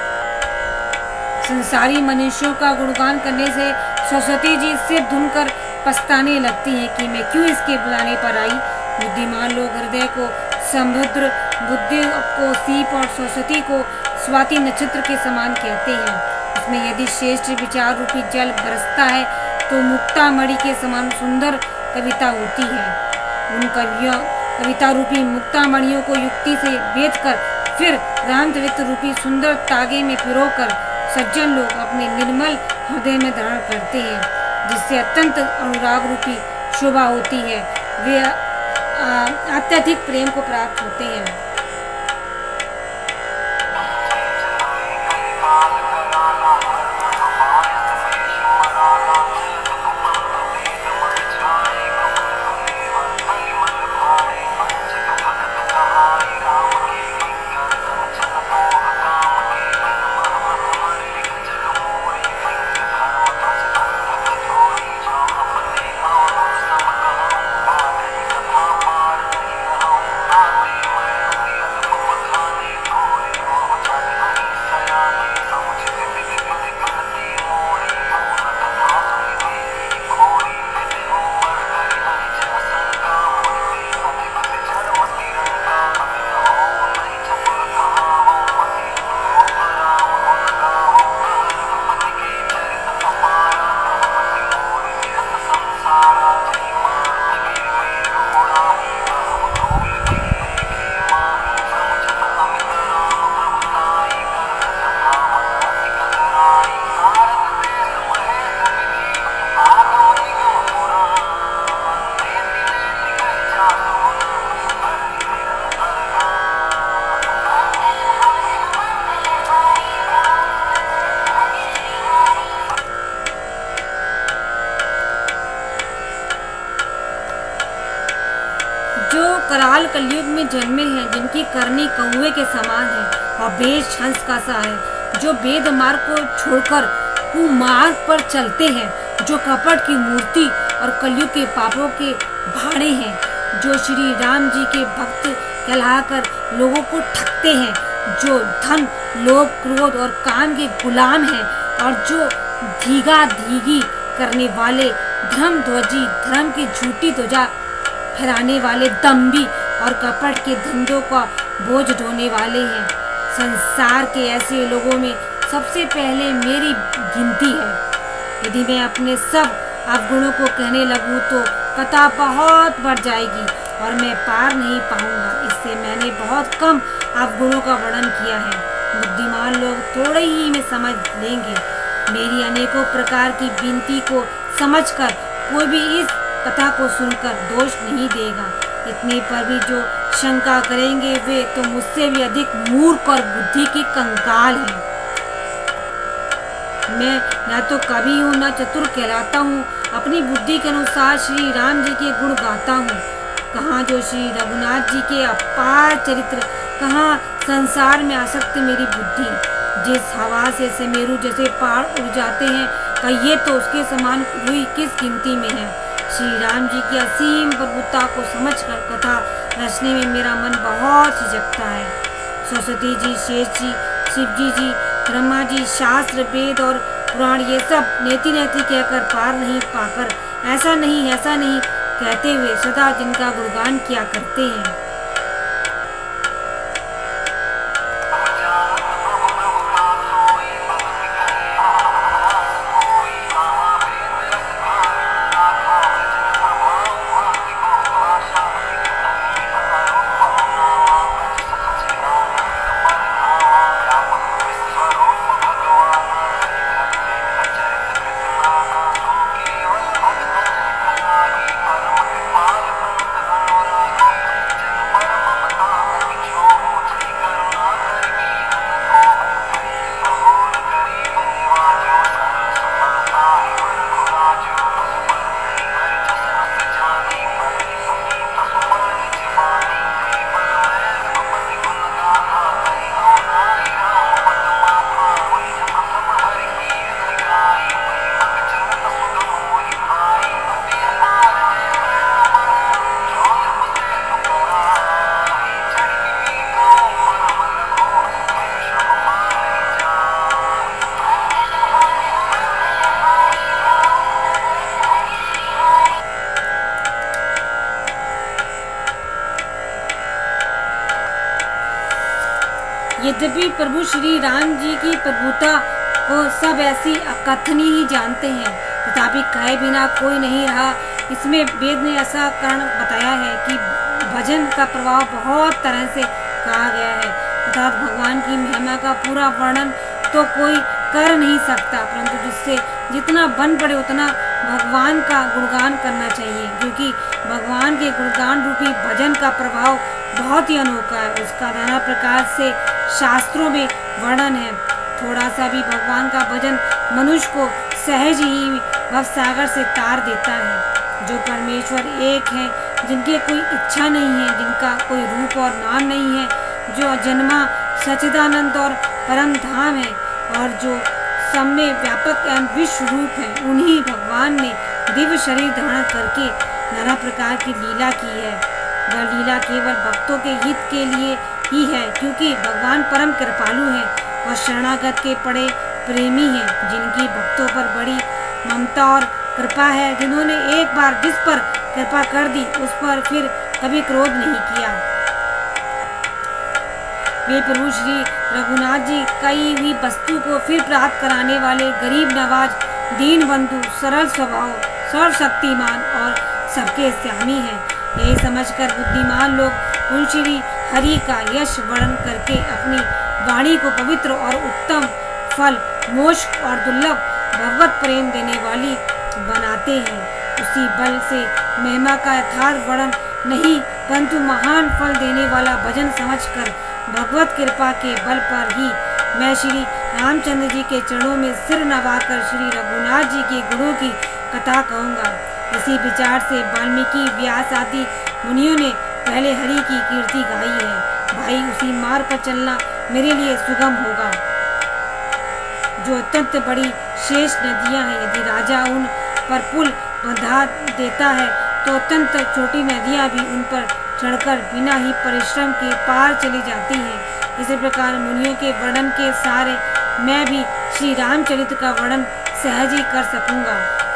संसारी मनुष्यों का गुणगान करने से सरस्वती जी सिर धुनकर पछताने लगती हैं कि मैं क्यों इसके बुलाने पर आई। बुद्धिमान लोग हृदय को समुद्र, बुद्धि को सीप और सरस्वती को स्वाति नक्षत्र के समान कहते हैं। इसमें यदि श्रेष्ठ विचार रूपी जल बरसता है तो मुक्तामणि के समान सुंदर कविता होती है। उन कविता रूपी मुक्तामणियों को युक्ति से बेच कर फिर रामचरित्र रूपी सुंदर तागे में पिरोकर सज्जन लोग अपने निर्मल हृदय में धारण करते हैं, जिससे अत्यंत अनुराग रूपी शोभा होती है। वे अत्यधिक प्रेम को प्राप्त होते हैं। कराल कलयुग में जन्मे हैं, जिनकी करनी कौवे के समान है और बेश हंस का सा है, जो वेद मार्ग को छोड़कर कुमार्ग पर चलते हैं, जो कपट की मूर्ति और कलयुग के पापों के भाड़े हैं, जो श्री राम जी के भक्त कहलाकर लोगों को ठगते हैं, जो धन लोभ क्रोध और काम के गुलाम हैं और जो धीगा धीगी करने वाले धर्मध्वजी धर्म की झूठी ध्वजा फहराने वाले दम्भी और कपट के धंधों का बोझ ढोने वाले हैं। संसार के ऐसे लोगों में सबसे पहले मेरी गिनती है। यदि मैं अपने सब अवगुणों को कहने लगूं तो कथा बहुत बढ़ जाएगी और मैं पार नहीं पाऊंगा। इससे मैंने बहुत कम अवगुणों का वर्णन किया है। बुद्धिमान लोग थोड़े ही में समझ लेंगे। मेरी अनेकों प्रकार की विनती को समझकर कोई भी इस कथा को सुनकर दोष नहीं देगा। इतने पर भी जो शंका करेंगे वे तो मुझसे भी अधिक मूर्ख और बुद्धि के कंगाल हैं। मैं न तो कवि हूँ न चतुर कहलाता हूँ। अपनी बुद्धि के अनुसार श्री राम जी के गुण गाता हूँ। कहाँ जो श्री रघुनाथ जी के अपार चरित्र, कहाँ संसार में आसक्त मेरी बुद्धि। जिस हवा से मेरू जैसे पहाड़ उड़ जाते हैं, कहिए तो उसके समान हुई किस गिनती में है। श्री राम जी की असीम प्रभुता को समझकर कथा रचने में मेरा मन बहुत हिचकता है। सरस्वती जी, शेष जी, शिव जी, ब्रह्मा जी, शास्त्र वेद और पुराण ये सब नेति नेति कहकर पार नहीं पाकर ऐसा नहीं कहते हुए सदा जिनका गुणगान किया करते हैं। यद्यपि प्रभु श्री राम जी की प्रभुता को सब ऐसी अकथनीय ही जानते हैं, तथापि कहे बिना कोई नहीं रहा। इसमें वेद ने ऐसा कारण बताया है कि भजन का प्रभाव बहुत तरह से कहा गया है, अर्थात भगवान की महिमा का पूरा वर्णन तो कोई कर नहीं सकता, परंतु जिससे जितना बन पड़े उतना भगवान का गुणगान करना चाहिए, क्योंकि भगवान के गुणगान रूपी भजन का प्रभाव बहुत ही अनोखा है। उसका नाना प्रकार से शास्त्रों में वर्णन है। थोड़ा सा भी भगवान का भजन मनुष्य को सहज ही भवसागर से तार देता है। जो परमेश्वर एक है, जिनके कोई इच्छा नहीं है, जिनका कोई रूप और नाम नहीं है, जो अजन्मा सच्चिदानंद और परम धाम है और जो सब में व्यापक एवं विश्व रूप है, उन्हीं भगवान ने दिव्य शरीर धारण करके नाना प्रकार की लीला की है। वह लीला केवल भक्तों के हित के लिए ही है, क्योंकि भगवान परम कृपालु हैं और शरणागत के बड़े प्रेमी हैं, जिनकी भक्तों पर बड़ी ममता और कृपा है, जिन्होंने एक बार जिस पर कृपा कर दी उस पर फिर कभी क्रोध नहीं किया। वे प्रभु श्री रघुनाथ जी कई हुई वस्तु को फिर प्राप्त कराने वाले गरीब नवाज, दीन बंधु, सरल स्वभाव, सर्वशक्तिमान और सबके स्वामी हैं। यही समझकर बुद्धिमान लोग उन श्री हरि का यश वर्णन करके अपनी वाणी को पवित्र और उत्तम फल, मोक्ष और दुर्लभ भगवत प्रेम देने वाली बनाते हैं। उसी बल से महिमा का यथार्थ वर्णन नहीं, परंतु महान फल देने वाला भजन समझकर भगवत कृपा के बल पर ही मैं श्री रामचंद्र जी के चरणों में सिर नवाकर श्री रघुनाथ जी के गुणों की कथा कहूँगा। इसी विचार से वाल्मीकि, व्यास आदि मुनियों ने पहले हरि की कीर्ति गाई है। भाई, उसी मार्ग पर चलना मेरे लिए सुगम होगा। जो अत्यंत बड़ी शेष नदियां हैं, यदि राजा उन पर पुल बंधा देता है तो अत्यंत छोटी नदियां भी उन पर चढ़कर बिना ही परिश्रम के पार चली जाती हैं। इसी प्रकार मुनियों के वर्णन के सारे मैं भी श्री रामचरित्र का वर्णन सहज ही कर सकूंगा।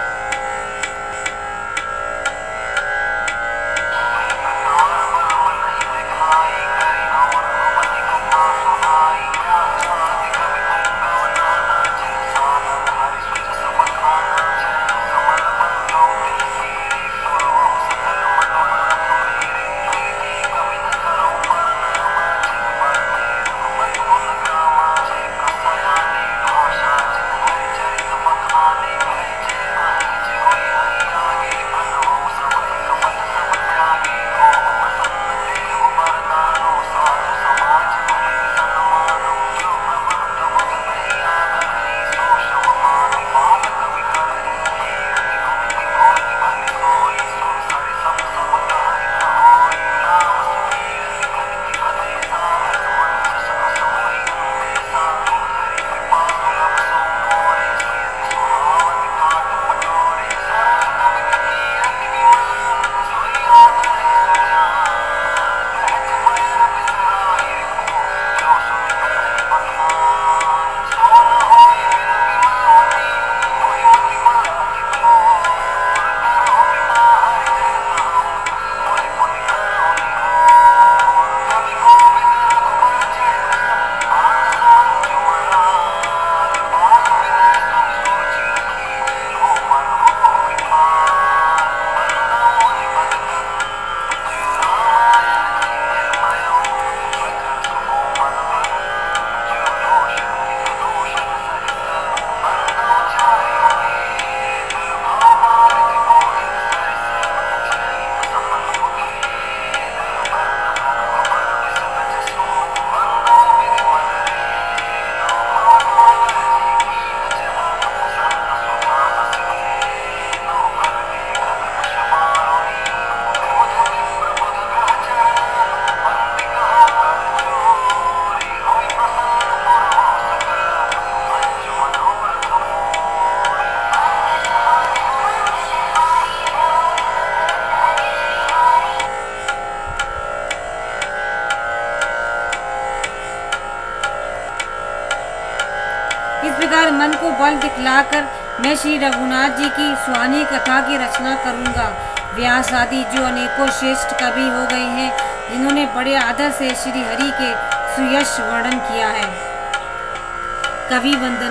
प्रकार मन को बल दिखलाकर मैं श्री रघुनाथ जी की स्वानी कथा की रचना करूंगा। व्यास आदि जो अनेकों श्रेष्ठ कवि हो गए हैं, जिन्होंने बड़े आदर से श्री हरि के सुयश वर्णन किया है। कवि वंदना।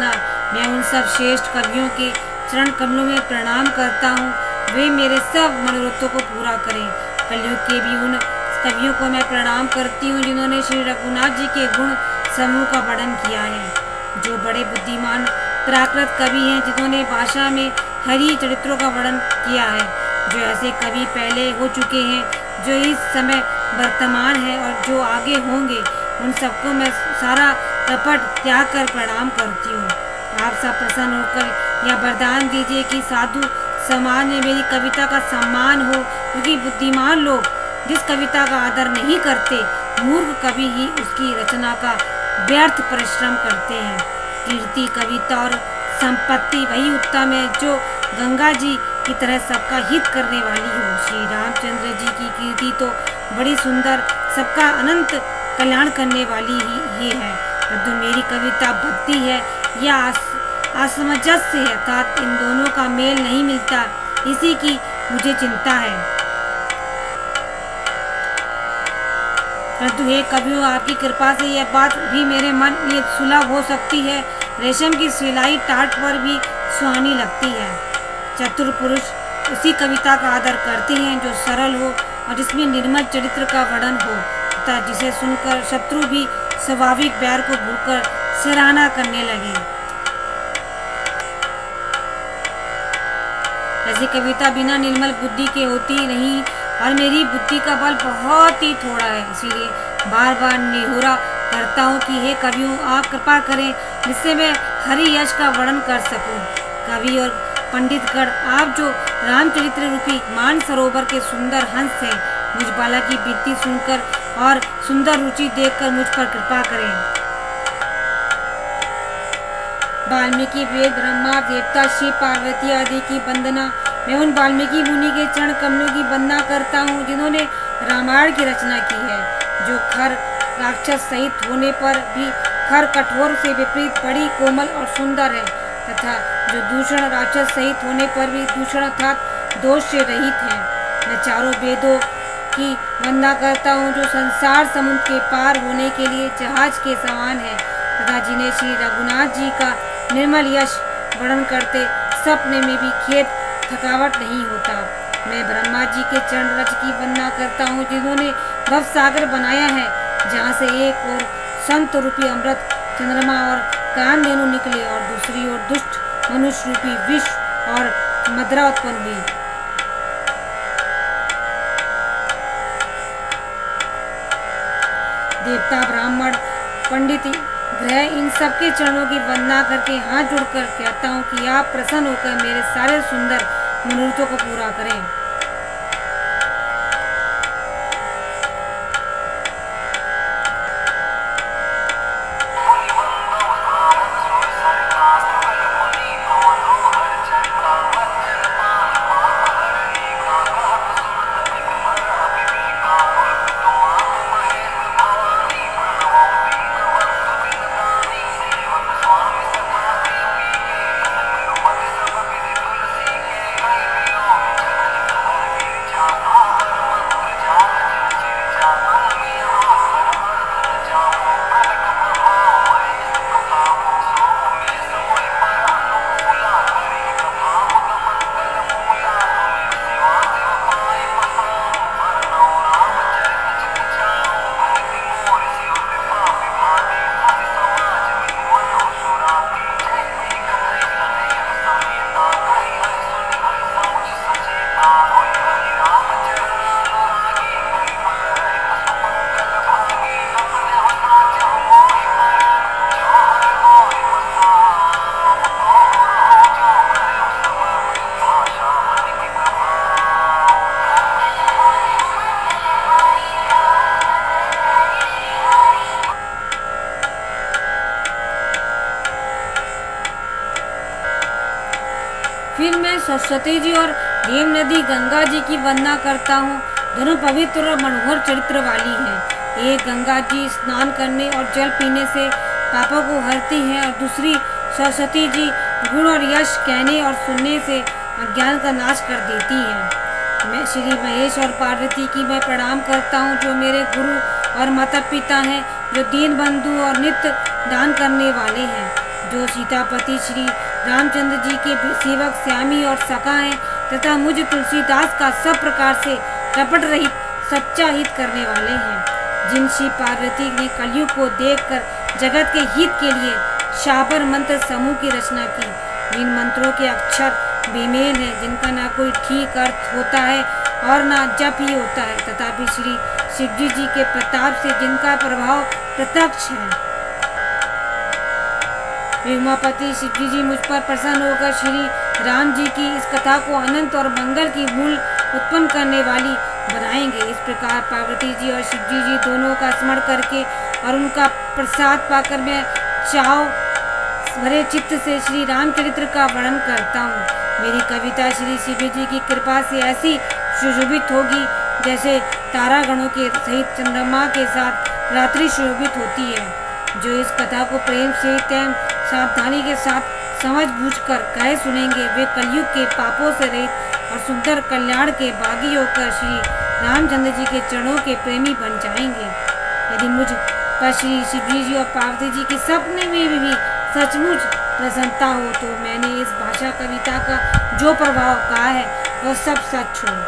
मैं उन सब श्रेष्ठ कवियों के चरण कमलों में प्रणाम करता हूँ। वे मेरे सब मनोरथों को पूरा करें। कलयुग के भी उन कवियों को मैं प्रणाम करती हूँ जिन्होंने श्री रघुनाथ जी के गुण समूह का वर्णन किया है, जो बड़े बुद्धिमान प्राकृत कवि हैं, जिन्होंने भाषा में हरि चरित्रों का वर्णन किया है। जो ऐसे कवि पहले हो चुके हैं, जो इस समय वर्तमान है और जो आगे होंगे, उन सबको मैं सारा कपट त्याग कर प्रणाम करती हूँ। आप सब प्रसन्न होकर यह वरदान दीजिए कि साधु समाज में मेरी कविता का सम्मान हो, क्योंकि बुद्धिमान लोग जिस कविता का आदर नहीं करते, मूर्ख कवि ही उसकी रचना का व्यर्थ परिश्रम करते हैं। कीर्ति, कविता और संपत्ति वही उत्तम है जो गंगा जी की तरह सबका हित करने वाली हो। श्री रामचंद्र जी की कीर्ति तो बड़ी सुंदर, सबका अनंत कल्याण करने वाली ही है, परंतु मेरी कविता भक्ति है या असमंजस्य है, अर्थात इन दोनों का मेल नहीं मिलता, इसी की मुझे चिंता है। परंतु हे कवियों, आपकी कृपा से यह बात भी मेरे मन में सुलभ हो सकती है। रेशम की सिलाई टाट पर भी सुहानी लगती है। चतुर पुरुष उसी कविता का आदर करते हैं जो सरल हो और जिसमें निर्मल चरित्र का वर्णन हो, तथा जिसे सुनकर शत्रु भी स्वाभाविक बैर को भूलकर सराहना करने लगे। ऐसी कविता बिना निर्मल बुद्धि के होती नहीं, और मेरी बुद्धि का बल बहुत ही थोड़ा है, इसलिए बार बार निहोरा करता हूँ कि हे कवियों, आप कृपा करें जिससे मैं हरि यश का वर्णन कर सकूं। कवि और पंडितगण, आप जो रामचरित्र रूपी मान सरोवर के सुंदर हंस हैं, मुझ बाला की विनती सुनकर और सुंदर रुचि देखकर मुझ पर कृपा करें। वाल्मीकि, वेद, ब्रह्मा, देवता, शिव, पार्वती आदि की वंदना। मैं उन वाल्मीकि मुनि के चरण कमलों की वंदना करता हूँ जिन्होंने रामायण की रचना की है, जो खर राक्षस सहित होने पर भी खर कठोर से विपरीत बड़ी कोमल और सुंदर है, तथा जो दूषण राक्षस सहित होने पर भी दूषण अर्थात दोष से रहित है। मैं चारों वेदों की वंदना करता हूँ जो संसार समुद्र के पार होने के लिए जहाज के समान है, तथा जिन्हें श्री रघुनाथ जी का निर्मल यश वर्णन करते सपने में भी खेद थकावट नहीं होता। मैं ब्रह्मा जी के चरण रज की वंदना करता हूँ जिन्होंने भव सागर बनाया है, जहाँ से एक ओर संत रूपी अमृत चंद्रमा और कामधेनु निकले और दूसरी ओर दुष्ट मनुष्य रूपी विष और मदरा उत्पन्न हुई। देवता, ब्राह्मण, पंडित, ग्रह, इन सबके चरणों की वंदना करके हाथ जोड़कर कहता हूँ कि आप प्रसन्न होकर मेरे सारे सुंदर मनोरथों को पूरा करें। फिर मैं सरस्वती जी और हेम नदी गंगा जी की वंदना करता हूँ। दोनों पवित्र और मनोहर चरित्र वाली हैं। एक गंगा जी स्नान करने और जल पीने से पापों को हरती हैं, और दूसरी सरस्वती जी गुण और यश कहने और सुनने से अज्ञान का नाश कर देती हैं। मैं श्री महेश और पार्वती की मैं प्रणाम करता हूँ, जो मेरे गुरु और माता पिता हैं, जो दीन बंधु और नित्य दान करने वाले हैं। जो सीतापति श्री रामचंद्र जी के सेवक श्यामी और सखा हैं तथा मुझ तुलसीदास का सब प्रकार से कपट रहित सच्चा हित करने वाले हैं, जिन श्री पार्वती ने कलयुग को देखकर जगत के हित के लिए शाबर मंत्र समूह की रचना की, जिन मंत्रों के अक्षर बेमेल हैं, जिनका ना कोई ठीक अर्थ होता है और ना जप ही होता है, तथापि श्री शिवजी जी के प्रताप से जिनका प्रभाव प्रत्यक्ष है। उमापति शिवजी जी मुझ पर प्रसन्न होकर श्री राम जी की इस कथा को अनंत और मंगल की मूल उत्पन्न करने वाली बनाएंगे। इस प्रकार पार्वती जी और शिवजी जी दोनों का स्मरण करके और उनका प्रसाद पाकर मैं चाव भरे चित्त से श्री रामचरित्र का वर्णन करता हूँ। मेरी कविता श्री शिव जी की कृपा से ऐसी सुशोभित होगी जैसे तारागणों के सहित चंद्रमा के साथ रात्रि सुशोभित होती है। जो इस कथा को प्रेम से सावधानी के साथ समझ बूझकर कहे सुनेंगे, वे कलयुग के पापों से रहित और सुंदर कल्याण के भागी होकर श्री रामचंद्र जी के चरणों के प्रेमी बन जाएंगे। यदि मुझ पर श्री शिवजी जी और पार्वती जी के सपने में भी सचमुच प्रसन्नता हो तो मैंने इस भाषा कविता का जो प्रभाव कहा है वह सब सच हो।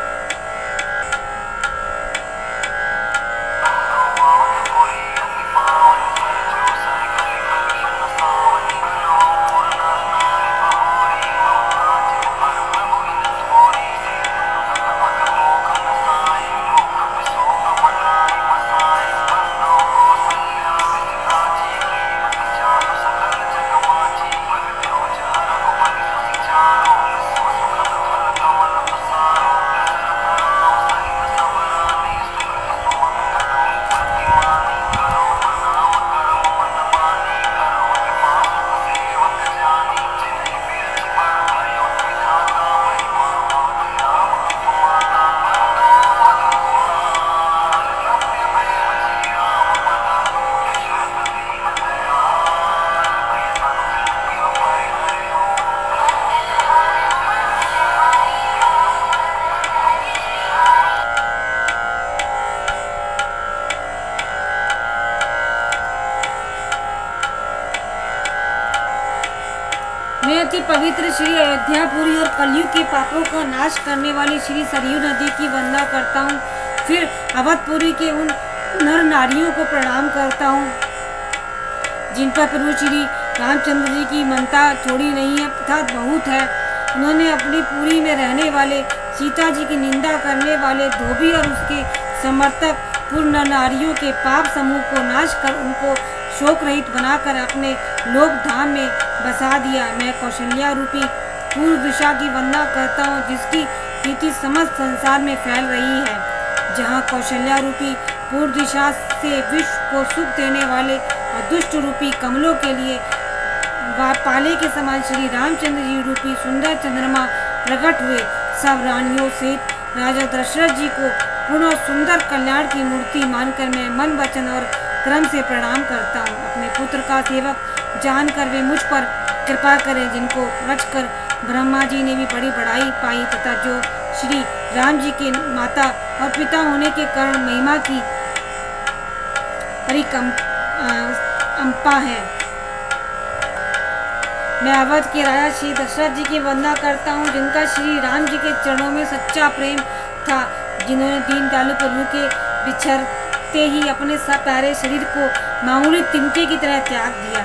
मैं अति पवित्र श्री अयोध्यापुरी और कलयुग के पापों का नाश करने वाली श्री सरयू नदी की वंदना करता हूँ। फिर अवधपुरी के उन नर नारियों को प्रणाम करता हूँ जिन पर प्रभु श्री रामचंद्र जी की ममता थोड़ी नहीं है अर्थात बहुत है। उन्होंने अपनी पुरी में रहने वाले सीता जी की निंदा करने वाले धोबी और उसके समर्थक पूर्ण नारियों के पाप समूह को नाश कर उनको शोक रहित बनाकर अपने लोक धाम में बसा दिया। मैं कौशल्या रूपी पूर्व दिशा की वंदना करता हूँ जिसकी कीर्ति समस्त संसार में फैल रही है। जहाँ कौशल्या रूपी पूर्व दिशा से विश्व को सुख देने वाले और दुष्ट रूपी कमलों के लिए पाले के समान श्री रामचंद्र जी रूपी सुंदर चंद्रमा प्रकट हुए। सब रानियों सहित राजा दशरथ जी को पूर्ण और सुंदर कल्याण की मूर्ति मानकर मैं मन वचन और क्रम से प्रणाम करता हूँ। अपने पुत्र का सेवक जानकर वे मुझ पर कृपा करें जिनको रचकर ब्रह्मा जी ने भी बड़ी बड़ाई पाई तथा जो श्री राम जी के माता और पिता होने के कारण महिमा की परिकंपा है। मैं अवध के राजा श्री दशरथ जी की वंदना करता हूँ जिनका श्री राम जी के चरणों में सच्चा प्रेम था, जिन्होंने दीन दयालु प्रभु के बिछड़ते ही अपने प्यारे शरीर को मामूली तिनके की तरह त्याग दिया।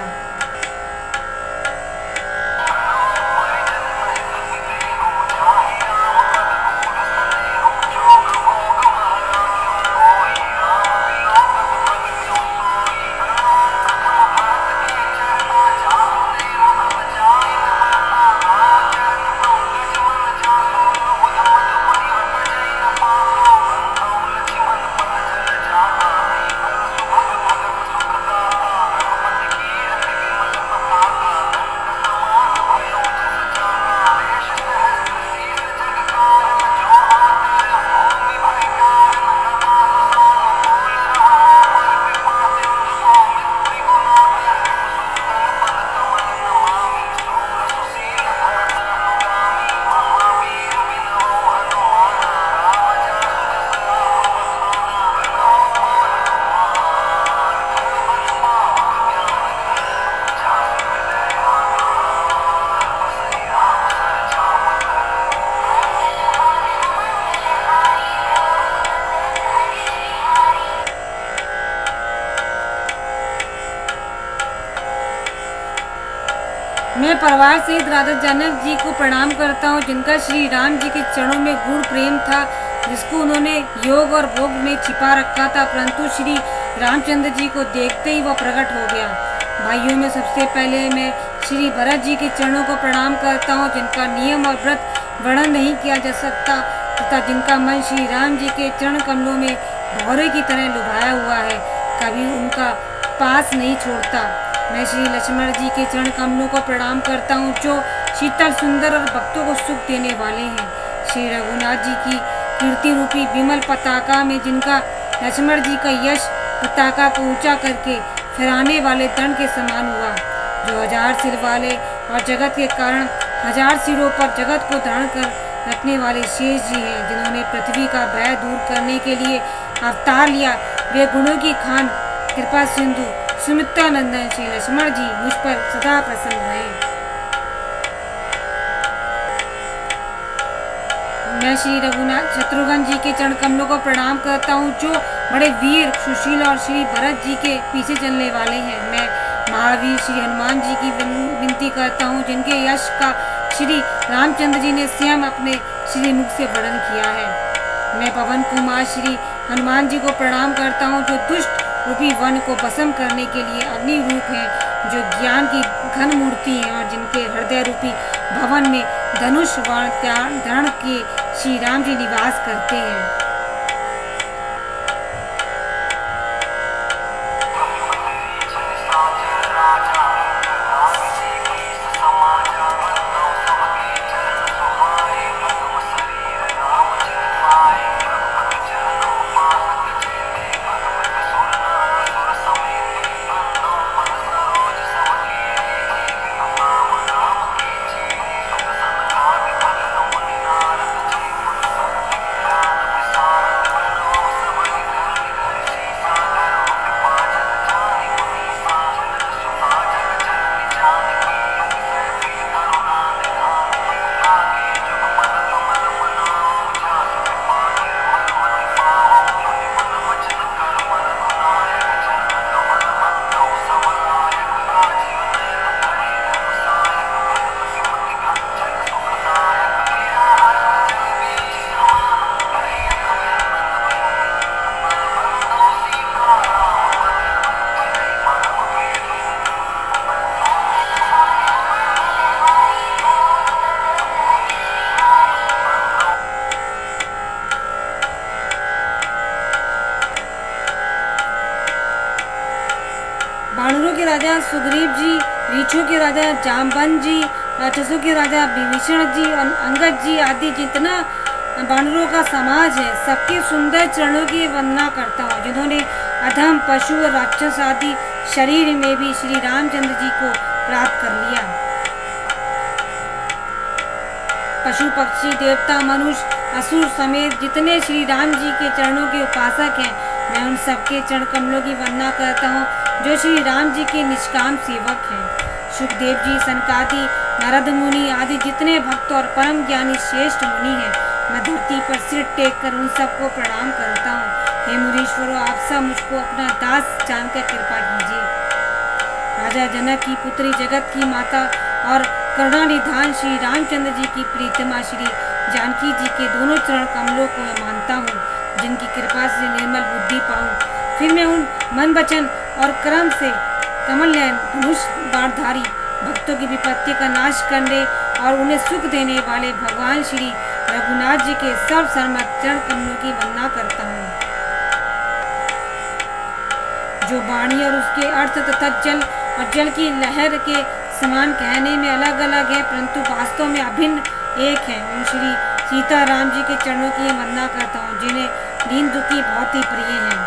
मैं परिवार सहित राजा जनक जी को प्रणाम करता हूँ, जिनका श्री राम जी के चरणों में गुण प्रेम था, जिसको उन्होंने योग और भोग में छिपा रखा था, परंतु श्री रामचंद्र जी को देखते ही वह प्रकट हो गया। भाइयों में सबसे पहले मैं श्री भरत जी के चरणों को प्रणाम करता हूँ, जिनका नियम और व्रत वर्णन नहीं किया जा सकता तथा जिनका मन श्री राम जी के चरण कमलों में भौरे की तरह लुभाया हुआ है, कभी उनका पास नहीं छोड़ता। मैं श्री लक्ष्मण जी के चरण कमलों को प्रणाम करता हूँ, जो शीतल सुंदर और भक्तों को सुख देने वाले हैं। श्री रघुनाथ जी की कीर्ति रूपी विमल पताका में जिनका लक्ष्मण जी का यश पताका को ऊंचा करके फहराने वाले दंड के समान हुआ, जो 1000 सिर वाले और जगत के कारण 1000 सिरों पर जगत को धारण कर रखने वाले शेष जी हैं, जिन्होंने पृथ्वी का भय दूर करने के लिए अवतार लिया। वे गुणों की खान कृपा सिंधु सुमित्रा नंदन श्री लक्ष्मण जी मुझ पर सदा प्रसन्न रहे। मैं श्री रघुनाथ शत्रुघ्न जी के चरण कमलों को प्रणाम करता हूँ, जो बड़े वीर सुशील और श्री भरत जी के पीछे चलने वाले हैं। मैं महावीर श्री हनुमान जी की विनती करता हूँ, जिनके यश का श्री रामचंद्र जी ने स्वयं अपने श्री मुख से वर्णन किया है। मैं पवन कुमार श्री हनुमान जी को प्रणाम करता हूँ, जो दुष्ट रूपी वन को भस्म करने के लिए अग्नि रूप हैं, जो ज्ञान की घन मूर्ति हैं और जिनके हृदय रूपी भवन में धनुष बाण धारण किए श्री राम जी निवास करते हैं। बानरों के राजा सुग्रीव जी, रीछों के राजा जामवंत जी, राक्षसों के राजा विभीषण जी और अंगद जी आदि जितना बानरों का समाज है, सबके सुंदर चरणों की वंदना करता हूँ, जिन्होंने अधम पशु और राक्षस आदि शरीर में भी श्री रामचंद्र जी को प्राप्त कर लिया। पशु पक्षी देवता मनुष्य असुर समेत जितने श्री राम जी के चरणों के उपासक हैं, मैं उन सबके चरण कमलों की वंदना करता हूँ, जो श्री राम जी के निष्काम सेवक हैं। सुखदेव जी, सनकादि, नारद मुनि आदि जितने भक्त और परम ज्ञानी श्रेष्ठ मुनि हैं, मैं धरती पर सिर टेक कर उन सबको प्रणाम करता हूँ। हे मुनीश्वरों, आप सब मुझको अपना दास जानकर कृपा कीजिए। राजा जनक की पुत्री, जगत की माता और करुणानिधान श्री रामचंद्र जी की प्रीतमा श्री जानकी जी के दोनों चरण कमलों को मैं मानता हूँ, जिनकी कृपा से निर्मल बुद्धि पाऊँ। फिर मैं उन मन वचन और कर्म से कमल नयन धनुष बाणधारी भक्तों की विपत्ति का नाश करने और उन्हें सुख देने वाले भगवान श्री रघुनाथ जी के सब सर्वमत चरण कमलों की वंदना करता हूँ, जो वाणी और उसके अर्थ तथा जल और जल की लहर के समान कहने में अलग अलग है, परंतु वास्तव में अभिन्न एक है। उन श्री सीता राम जी के चरणों की वंदना करता हूँ, जिन्हें दीन दुखी बहुत ही प्रिय हैं।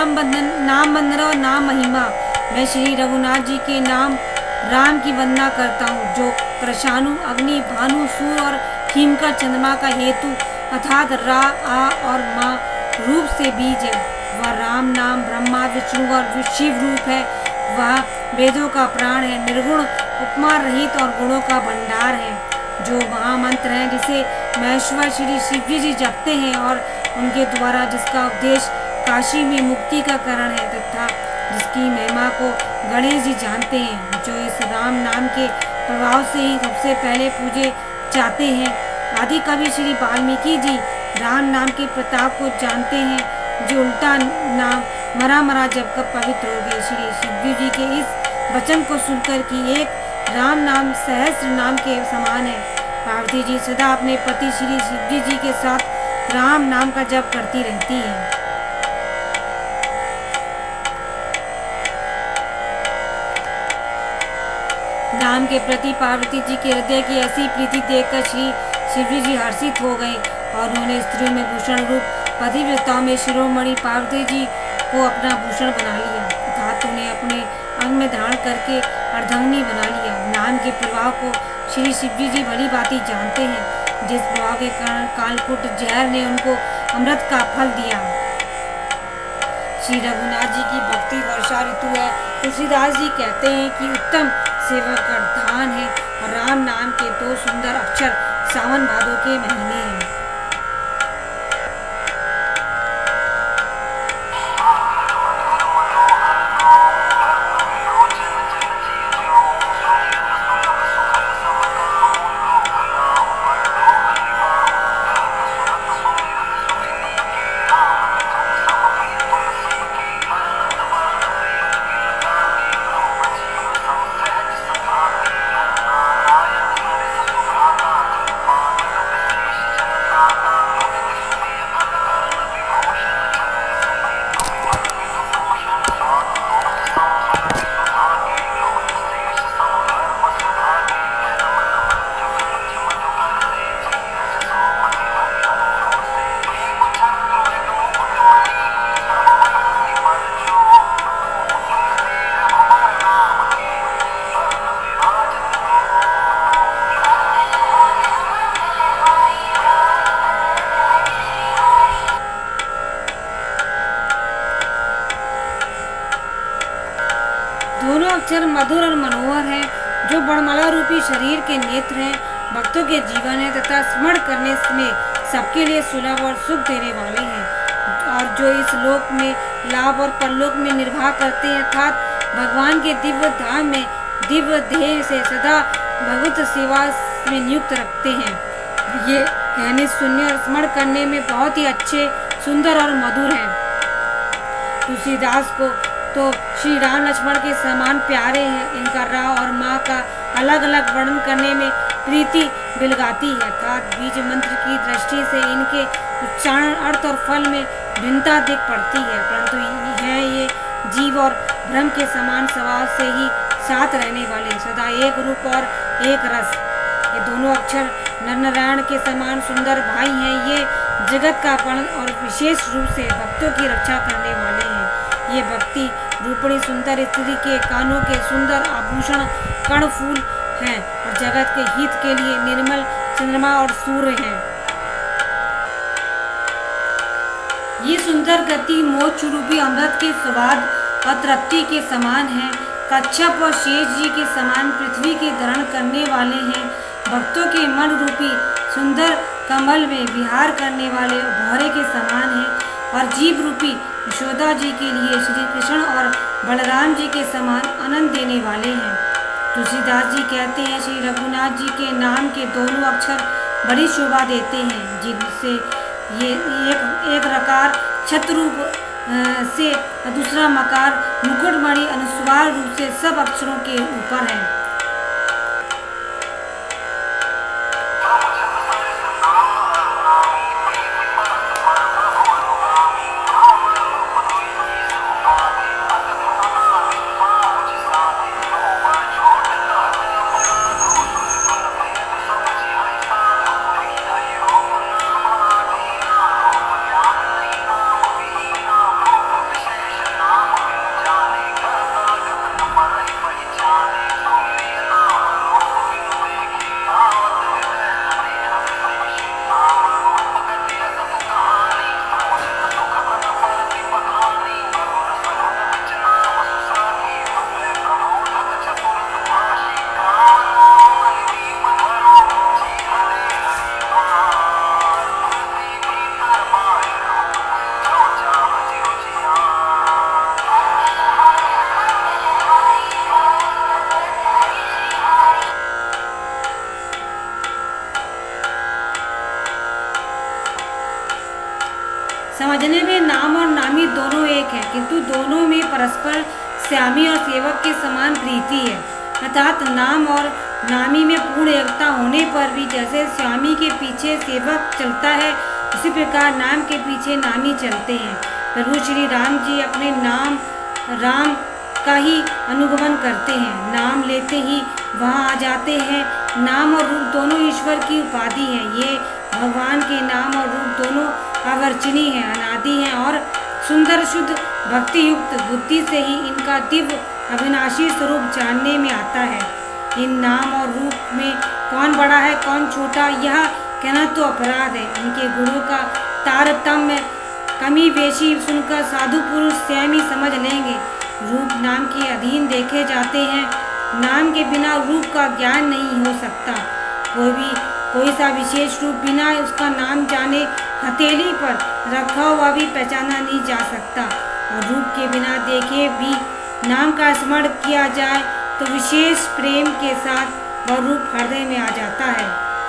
नाम वंदना और नाम महिमा। मैं श्री रघुनाथ जी के नाम राम की वंदना करता हूँ, जो कृषाणु, अग्नि, भानु, सूर्य और हीमकर चंद्रमा का हेतु अर्थात रा, आ और माँ रूप से बीज है। वह राम नाम ब्रह्मा विष्णु और शिव रूप है। वह वेदों का प्राण है, निर्गुण, उपमा रहित और गुणों का भंडार है। जो महामंत्र है जिसे महेश्वर श्री शिव जी जपते हैं और उनके द्वारा जिसका उद्देश्य काशी में मुक्ति का कारण है तथा जिसकी महिमा को गणेश जी जानते हैं, जो इस राम नाम के प्रभाव से ही सबसे पहले पूजे जाते हैं। आदि कवि श्री वाल्मीकि जी राम नाम के प्रताप को जानते हैं, जो उल्टा नाम मरा मरा जब कब पवित्र हो गए। श्री शिव जी के इस वचन को सुनकर कि एक राम नाम सहस्त्र नाम के समान है। पार्वती जी सदा अपने पति श्री शिव जी के साथ राम नाम का जप करती रहती है। राम के प्रति पार्वती जी के हृदय की ऐसी प्रीति देखकर श्री शिव जी हर्षित हो गए और उन्होंने स्त्रियों में भूषण रूप पतिव्रताओं में शिरोमणि पार्वती जी को अपना भूषण बना लिया, अर्थात उन्हें अपने अंग में धारण करके अर्धांगिनी बना लिया। नाम के प्रभाव को श्री शिव जी भली भांति जानते हैं, जिस प्रभाव के कारण कालकूट जहर ने उनको अमृत का फल दिया। श्री रघुनाथ जी की भक्ति वर्षा ऋतु है। तुलसीदास जी कहते हैं कि उत्तम सेवक धान है और राम नाम के दो सुंदर अक्षर सावन भादों के महीने हैं। दोनों अक्षर मधुर और मनोहर हैं, जो बड़माला रूपी शरीर के नेत्र हैं, भक्तों के जीवन है तथा स्मरण करने में सबके लिए सुलभ और सुख देने वाले हैं, और जो इस लोक में लाभ और परलोक में निर्वाह करते हैं, अर्थात भगवान के दिव्य धाम में दिव्य देह से सदा भगवत सेवा में नियुक्त रखते हैं। ये कहने, सुनने और स्मरण करने में बहुत ही अच्छे, सुंदर और मधुर हैं। तुलसीदास को तो श्री राम लक्ष्मण के समान प्यारे हैं। इनका रा और माँ का अलग अलग वर्णन करने में प्रीति बिलगाती है, अर्थात बीज मंत्र की दृष्टि से इनके उच्चारण, अर्थ और फल में भिन्नता दिख पड़ती है, परंतु है ये जीव और ब्रह्म के समान स्वभाव से ही साथ रहने वाले, सदा एक रूप और एक रस। ये दोनों अक्षर नर नारायण के समान सुंदर भाई हैं। ये जगत का पालन और विशेष रूप से भक्तों की रक्षा करने वाले हैं। ये भक्ति रूपणी सुंदर स्त्री के कानों के सुंदर आभूषण कर्णफूल हैं और जगत के हित के लिए निर्मल चंद्रमा और सूर्य हैं। ये सुंदर गति मोक्ष रूपी अमृत के स्वाद और तृप्ति के समान है। कच्छप और शेष जी के समान पृथ्वी के धारण करने वाले हैं। भक्तों के मन रूपी सुंदर कमल में विहार करने वाले भौरे के समान हैं और जीव रूपी यशोदा जी के लिए श्री कृष्ण और बलराम जी के समान आनंद देने वाले हैं। तुलसीदास जी कहते हैं, श्री रघुनाथ जी के नाम के दोनों अक्षर बड़ी शोभा देते हैं, जिनसे ये एक रकार छत्र रूप से दूसरा मकार मुकुटमणि अनुस्वार रूप से सब अक्षरों के ऊपर है। समझने में नाम और नामी दोनों एक है, किंतु दोनों में परस्पर स्वामी और सेवक के समान प्रीति है। अर्थात नाम और नामी में पूर्ण एकता होने पर भी जैसे स्वामी के पीछे सेवक चलता है, उसी प्रकार नाम के पीछे नामी चलते हैं। प्रभु श्री राम जी अपने नाम राम का ही अनुगमन करते हैं, नाम लेते ही वहाँ आ जाते हैं। नाम और रूप दोनों ईश्वर की उपाधि हैं। ये भगवान के नाम और रूप दोनों अवर्चनीय हैं, अनादि हैं और सुंदर शुद्ध भक्ति युक्त बुद्धि से ही इनका दिव्य अविनाशी स्वरूप जानने में आता है। इन नाम और रूप में कौन बड़ा है कौन छोटा, यह कहना तो अपराध है। इनके गुणों का तारतम्य कमी बेशी सुनकर साधु पुरुष स्वयं ही समझ लेंगे। रूप नाम के अधीन देखे जाते हैं, नाम के बिना रूप का ज्ञान नहीं हो सकता। कोई सा विशेष रूप बिना उसका नाम जाने हथेली पर रखा हुआ भी पहचाना नहीं जा सकता, और रूप के बिना देखे भी नाम का स्मरण किया जाए तो विशेष प्रेम के साथ वह रूप हृदय में आ जाता है।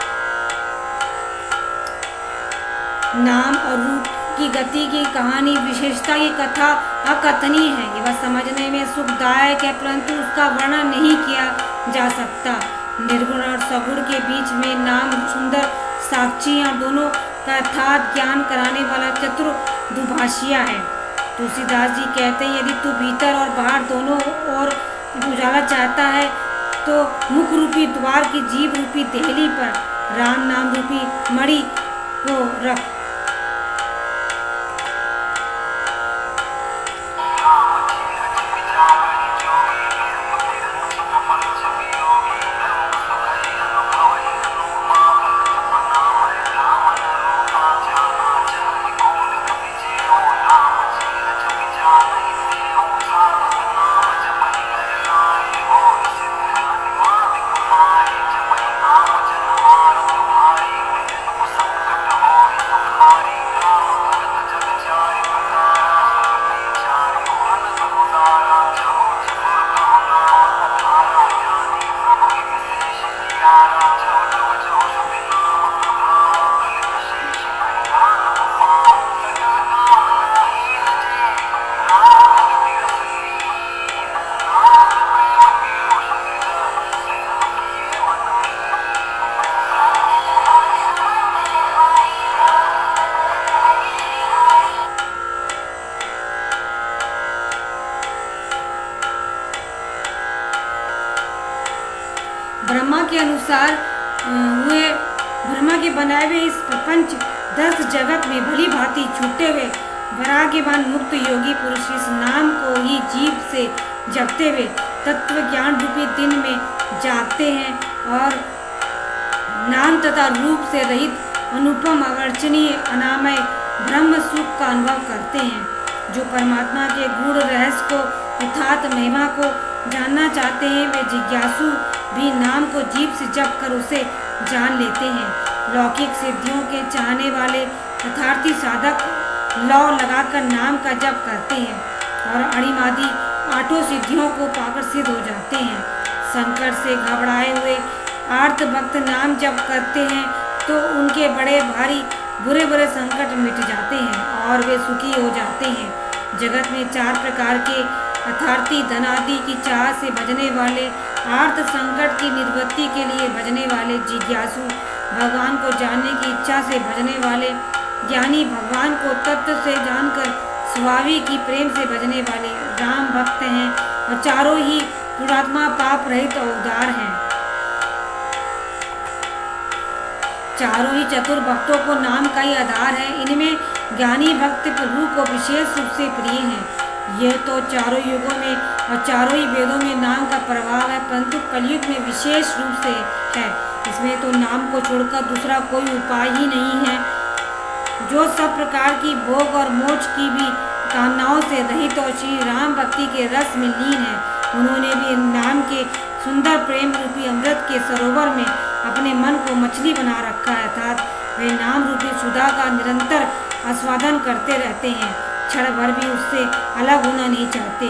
नाम और रूप की गति की कहानी, विशेषता की कथा अकथनीय है। यह समझने में सुखदायक है, परंतु उसका वर्णन नहीं किया जा सकता। निर्गुण और सगुण के बीच में नाम सुंदर साक्षी और दोनों का यथार्थ ज्ञान कराने वाला चतुर दुभाषिया है। तुलसीदास जी कहते हैं, यदि तू भीतर और बाहर दोनों ओर उजाला चाहता है तो मुख रूपी द्वार की जीव रूपी देहली पर राम नाम रूपी मणि को रख। ब्रह्मा के अनुसार हुए ब्रह्मा के बनाए हुए इस प्रपंच 10 जगत में भली भांति छूटे हुए वैराग्यवान मुक्त योगी पुरुष इस नाम को ही जीव से जपते हुए तत्व ज्ञान रूपी दिन में जागते हैं और नाम तथा रूप से रहित अनुपम अवर्चनीय अनामय ब्रह्म सुख का अनुभव करते हैं। जो परमात्मा के गूढ़ रहस्य को यथार्थ महिमा को जानना चाहते हैं, वे जिज्ञासु भी नाम को जीभ से जप कर उसे जान लेते हैं। लौकिक सिद्धियों के चाहने वाले यथार्थी साधक लौ लगाकर नाम का जप करते हैं और अणिमादि 8 सिद्धियों को पाकर सिद्ध हो जाते हैं। संकट से घबराए हुए आर्त भक्त नाम जप करते हैं तो उनके बड़े भारी बुरे बुरे संकट मिट जाते हैं और वे सुखी हो जाते हैं। जगत में 4 प्रकार के अर्थार्थी धनादि की चाह से भजने वाले, आर्त संकट की निवृत्ति के लिए भजने वाले जिज्ञासु, भगवान को जानने की इच्छा से भजने वाले ज्ञानी, भगवान को तत्व से जानकर स्वाभाविक ही प्रेम से भजने वाले राम भक्त हैं और चारों ही पुरात्मा पाप रहित और उदार हैं। चारों ही चतुर भक्तों को नाम का ही आधार है। इनमें ज्ञानी भक्त प्रभु को विशेष रूप से प्रिय हैं। यह तो चारों युगों में और चारों ही वेदों में नाम का प्रभाव है, परंतु कलयुग में विशेष रूप से है। इसमें तो नाम को छोड़कर दूसरा कोई उपाय ही नहीं है। जो सब प्रकार की भोग और मोक्ष की भी कामनाओं से रहित और श्री राम भक्ति के रस में लीन है, उन्होंने भी नाम के सुंदर प्रेम रूपी अमृत के सरोवर में अपने मन को मछली बना रखा है, अर्थात वे नाम रूपी सुधा का निरंतर आस्वादन करते रहते हैं, क्षण भर भी उससे अलग होना नहीं चाहते।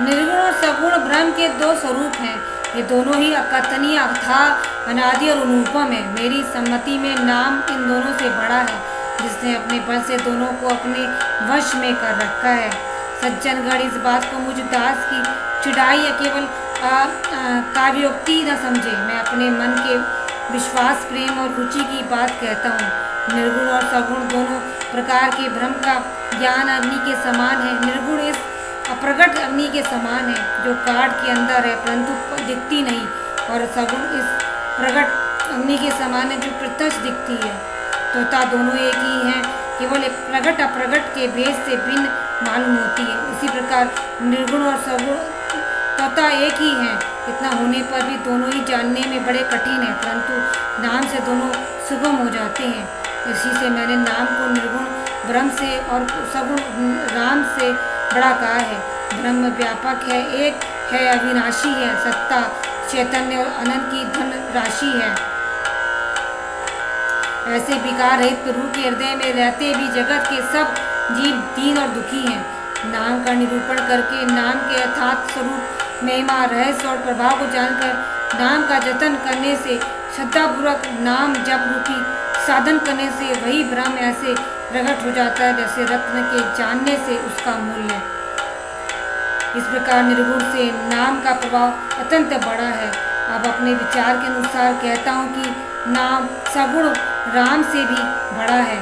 निर्गुण और सगुण ब्रह्म के दो स्वरूप हैं। ये दोनों ही अकथनीय, अथाह, अनादि और अनुपम है। मेरी सम्मति में नाम इन दोनों से बड़ा है, जिसने अपने बल से दोनों को अपने वश में कर रखा है। सज्जनगण इस बात को मुझ दास की चिढ़ाई या केवल काव्योक्ति न समझे। मैं अपने मन के विश्वास, प्रेम और रुचि की बात कहता हूँ। निर्गुण और सगुण दोनों प्रकार के ब्रह्म का ज्ञान अग्नि के समान है। निर्गुण इस अप्रगट अग्नि के समान है जो काठ के अंदर है परंतु दिखती नहीं, और सगुण इस प्रगट अग्नि के समान है जो प्रत्यक्ष दिखती है। तोता दोनों एक ही हैं, केवल एक प्रगट अप्रगट के भेद से भिन्न मालूम होती है। इसी प्रकार निर्गुण और सगुण तोता एक ही हैं। इतना होने पर भी दोनों ही जानने में बड़े कठिन है, परंतु नाम से दोनों सुगम हो जाते हैं। इसी से मैंने नाम को निर्गुण ब्रह्म से और सगुण राम से बड़ा कहा है। ब्रह्म व्यापक है, एक है, अविनाशी है, सत्ता, चैतन्य और अनंत की धन राशि है। ऐसे विकार रहित प्रभु के हृदय में रहते भी जगत के सब जीव दीन और दुखी हैं। नाम का निरूपण करके, नाम के यथार्थ स्वरूप, महिमा, रहस्य और प्रभाव को जानकर नाम का जतन करने से, श्रद्धापूर्वक नाम जप रूपी साधन करने से वही ब्रह्म ऐसे प्रकट हो जाता है जैसे रत्न के जानने से उसका मूल्य। इस प्रकार निर्गुण से नाम का प्रभाव अत्यंत बड़ा है। अब अपने विचार के अनुसार कहता हूँ कि नाम सगुण राम से भी बड़ा है।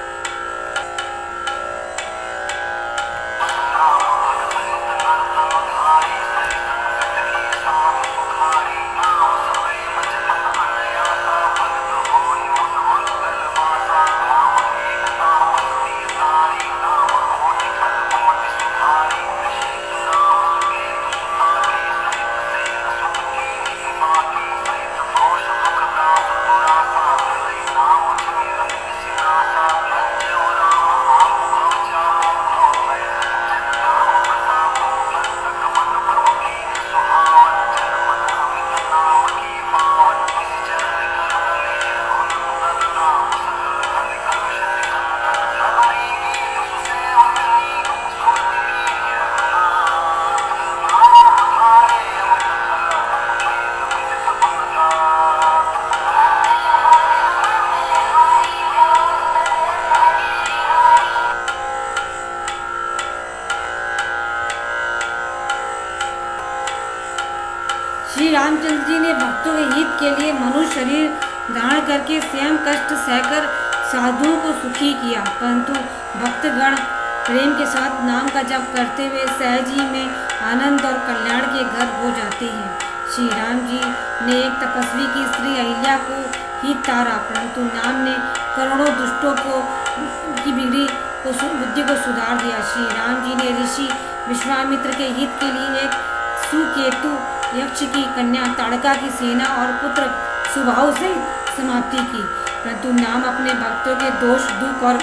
श्री रामचंद्र जी ने भक्तों के हित के लिए मनुष्य शरीर धारण करके स्वयं कष्ट सहकर साधुओं को सुखी किया, परंतु भक्तगण प्रेम के साथ नाम का जप करते हुए सहज ही में आनंद और कल्याण के घर हो जाते हैं। श्री राम जी ने एक तपस्वी की स्त्री अहिल्या को ही तारा, परंतु नाम ने करोड़ों दुष्टों की बिगड़ी बुद्धि को सुधार दिया। श्री राम जी ने ऋषि विश्वामित्र के हित के लिए एक सुकेतु यक्ष की कन्या ताड़का की सेना और पुत्र सुबाहु से समाप्ति की, परंतु नाम अपने भक्तों के दोष, दुख और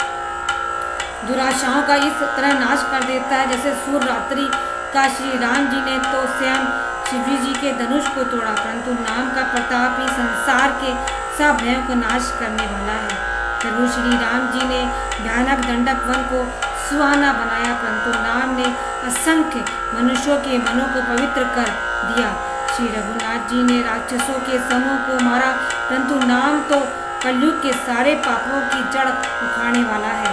दुराशाओं का इस तरह नाश कर देता है जैसे सूर्य रात्रि का। श्री राम जी ने तो स्वयं शिवजी जी के धनुष को तोड़ा, परंतु नाम का प्रताप ही संसार के सब भयों को नाश करने वाला है। प्रभु श्री राम जी ने भयानक दंडक वन को सुहाना बनाया, परंतु नाम ने असंख्य मनुष्यों के मनों को पवित्र कर दिया। श्री रघुनाथ जी ने राक्षसों के समूह को मारा, परंतु नाम तो कलयुग के सारे पापों की जड़ उखाड़ने वाला है।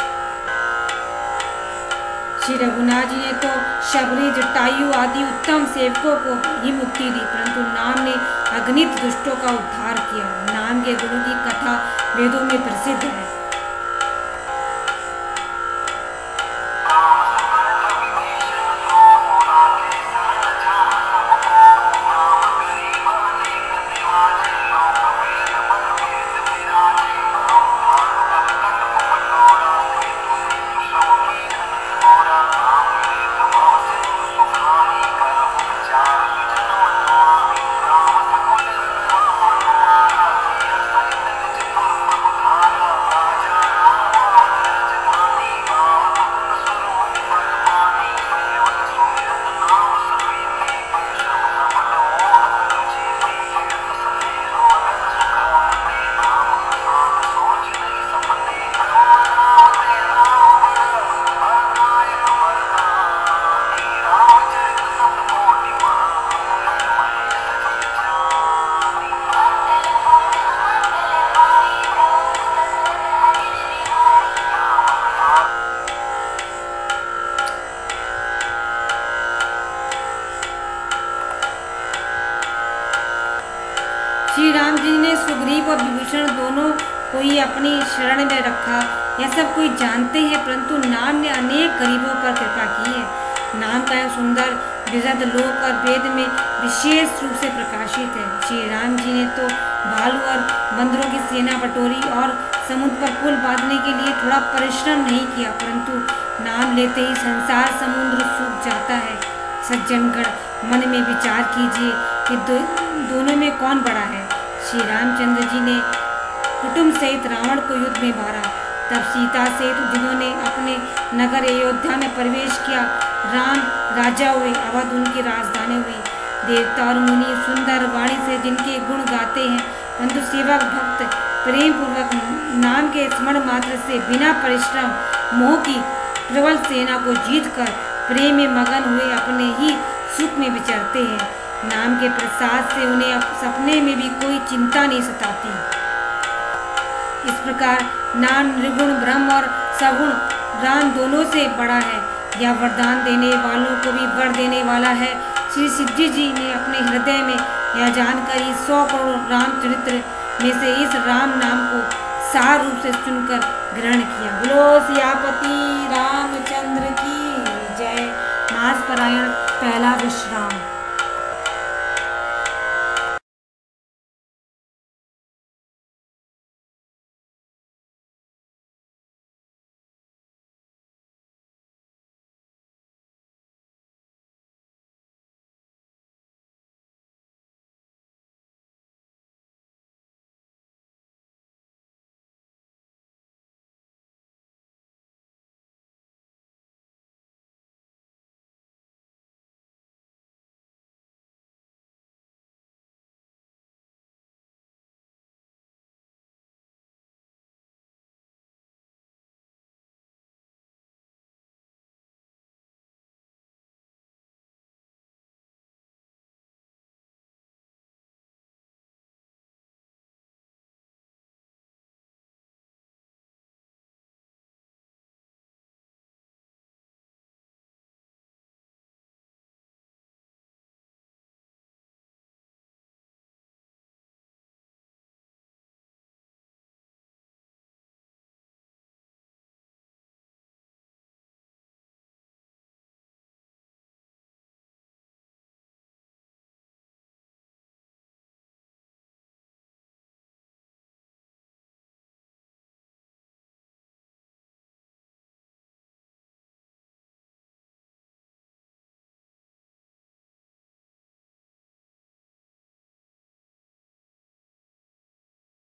श्री रघुनाथ जी ने तो शबरी, जटायु आदि उत्तम सेवकों को ही मुक्ति दी, परंतु नाम ने अगणित दुष्टों का उद्धार किया। नाम के गुरु की कथा वेदों में प्रसिद्ध है। विभीषण दोनों को ही अपनी शरण में रखा, यह सब कोई जानते हैं, परंतु नाम ने अनेक गरीबों पर कृपा की है। नाम का यह सुंदर विशद लोक और वेद में विशेष रूप से प्रकाशित है। श्री राम जी ने तो भालू और बंदरों की सेना बटोरी और समुद्र पर पुल बांधने के लिए थोड़ा परिश्रम नहीं किया, परंतु नाम लेते ही संसार समुद्र सूख जाता है। सज्जनगण, मन में विचार कीजिए कि दोनों में कौन बड़ा है। श्री रामचंद्र जी ने कुटुंब सहित रावण को युद्ध में मारा, तब सीता सहित जिन्होंने अपने नगर अयोध्या में प्रवेश किया, राम राजा हुए, अवध उनकी राजधानी हुई। देवता और मुनि सुंदर वाणी से जिनके गुण गाते हैं, परंतु सेवक भक्त प्रेम पूर्वक नाम के स्मरण मात्र से बिना परिश्रम मोह की प्रबल सेना को जीतकर प्रेम में मगन हुए अपने ही सुख में विचरते हैं। नाम के प्रसाद से उन्हें सपने में भी कोई चिंता नहीं सताती। इस प्रकार नाम निर्गुण ब्रह्म और सगुण राम दोनों से बड़ा है। यह वरदान देने वालों को भी वर देने वाला है। श्री सिद्धि जी ने अपने हृदय में यह जानकर 100 करोड़ रामचरित्र में से इस राम नाम को सार रूप से चुनकर ग्रहण किया। बोलो सियापति रामचंद्र की जय। मास पारायण पहला विश्राम।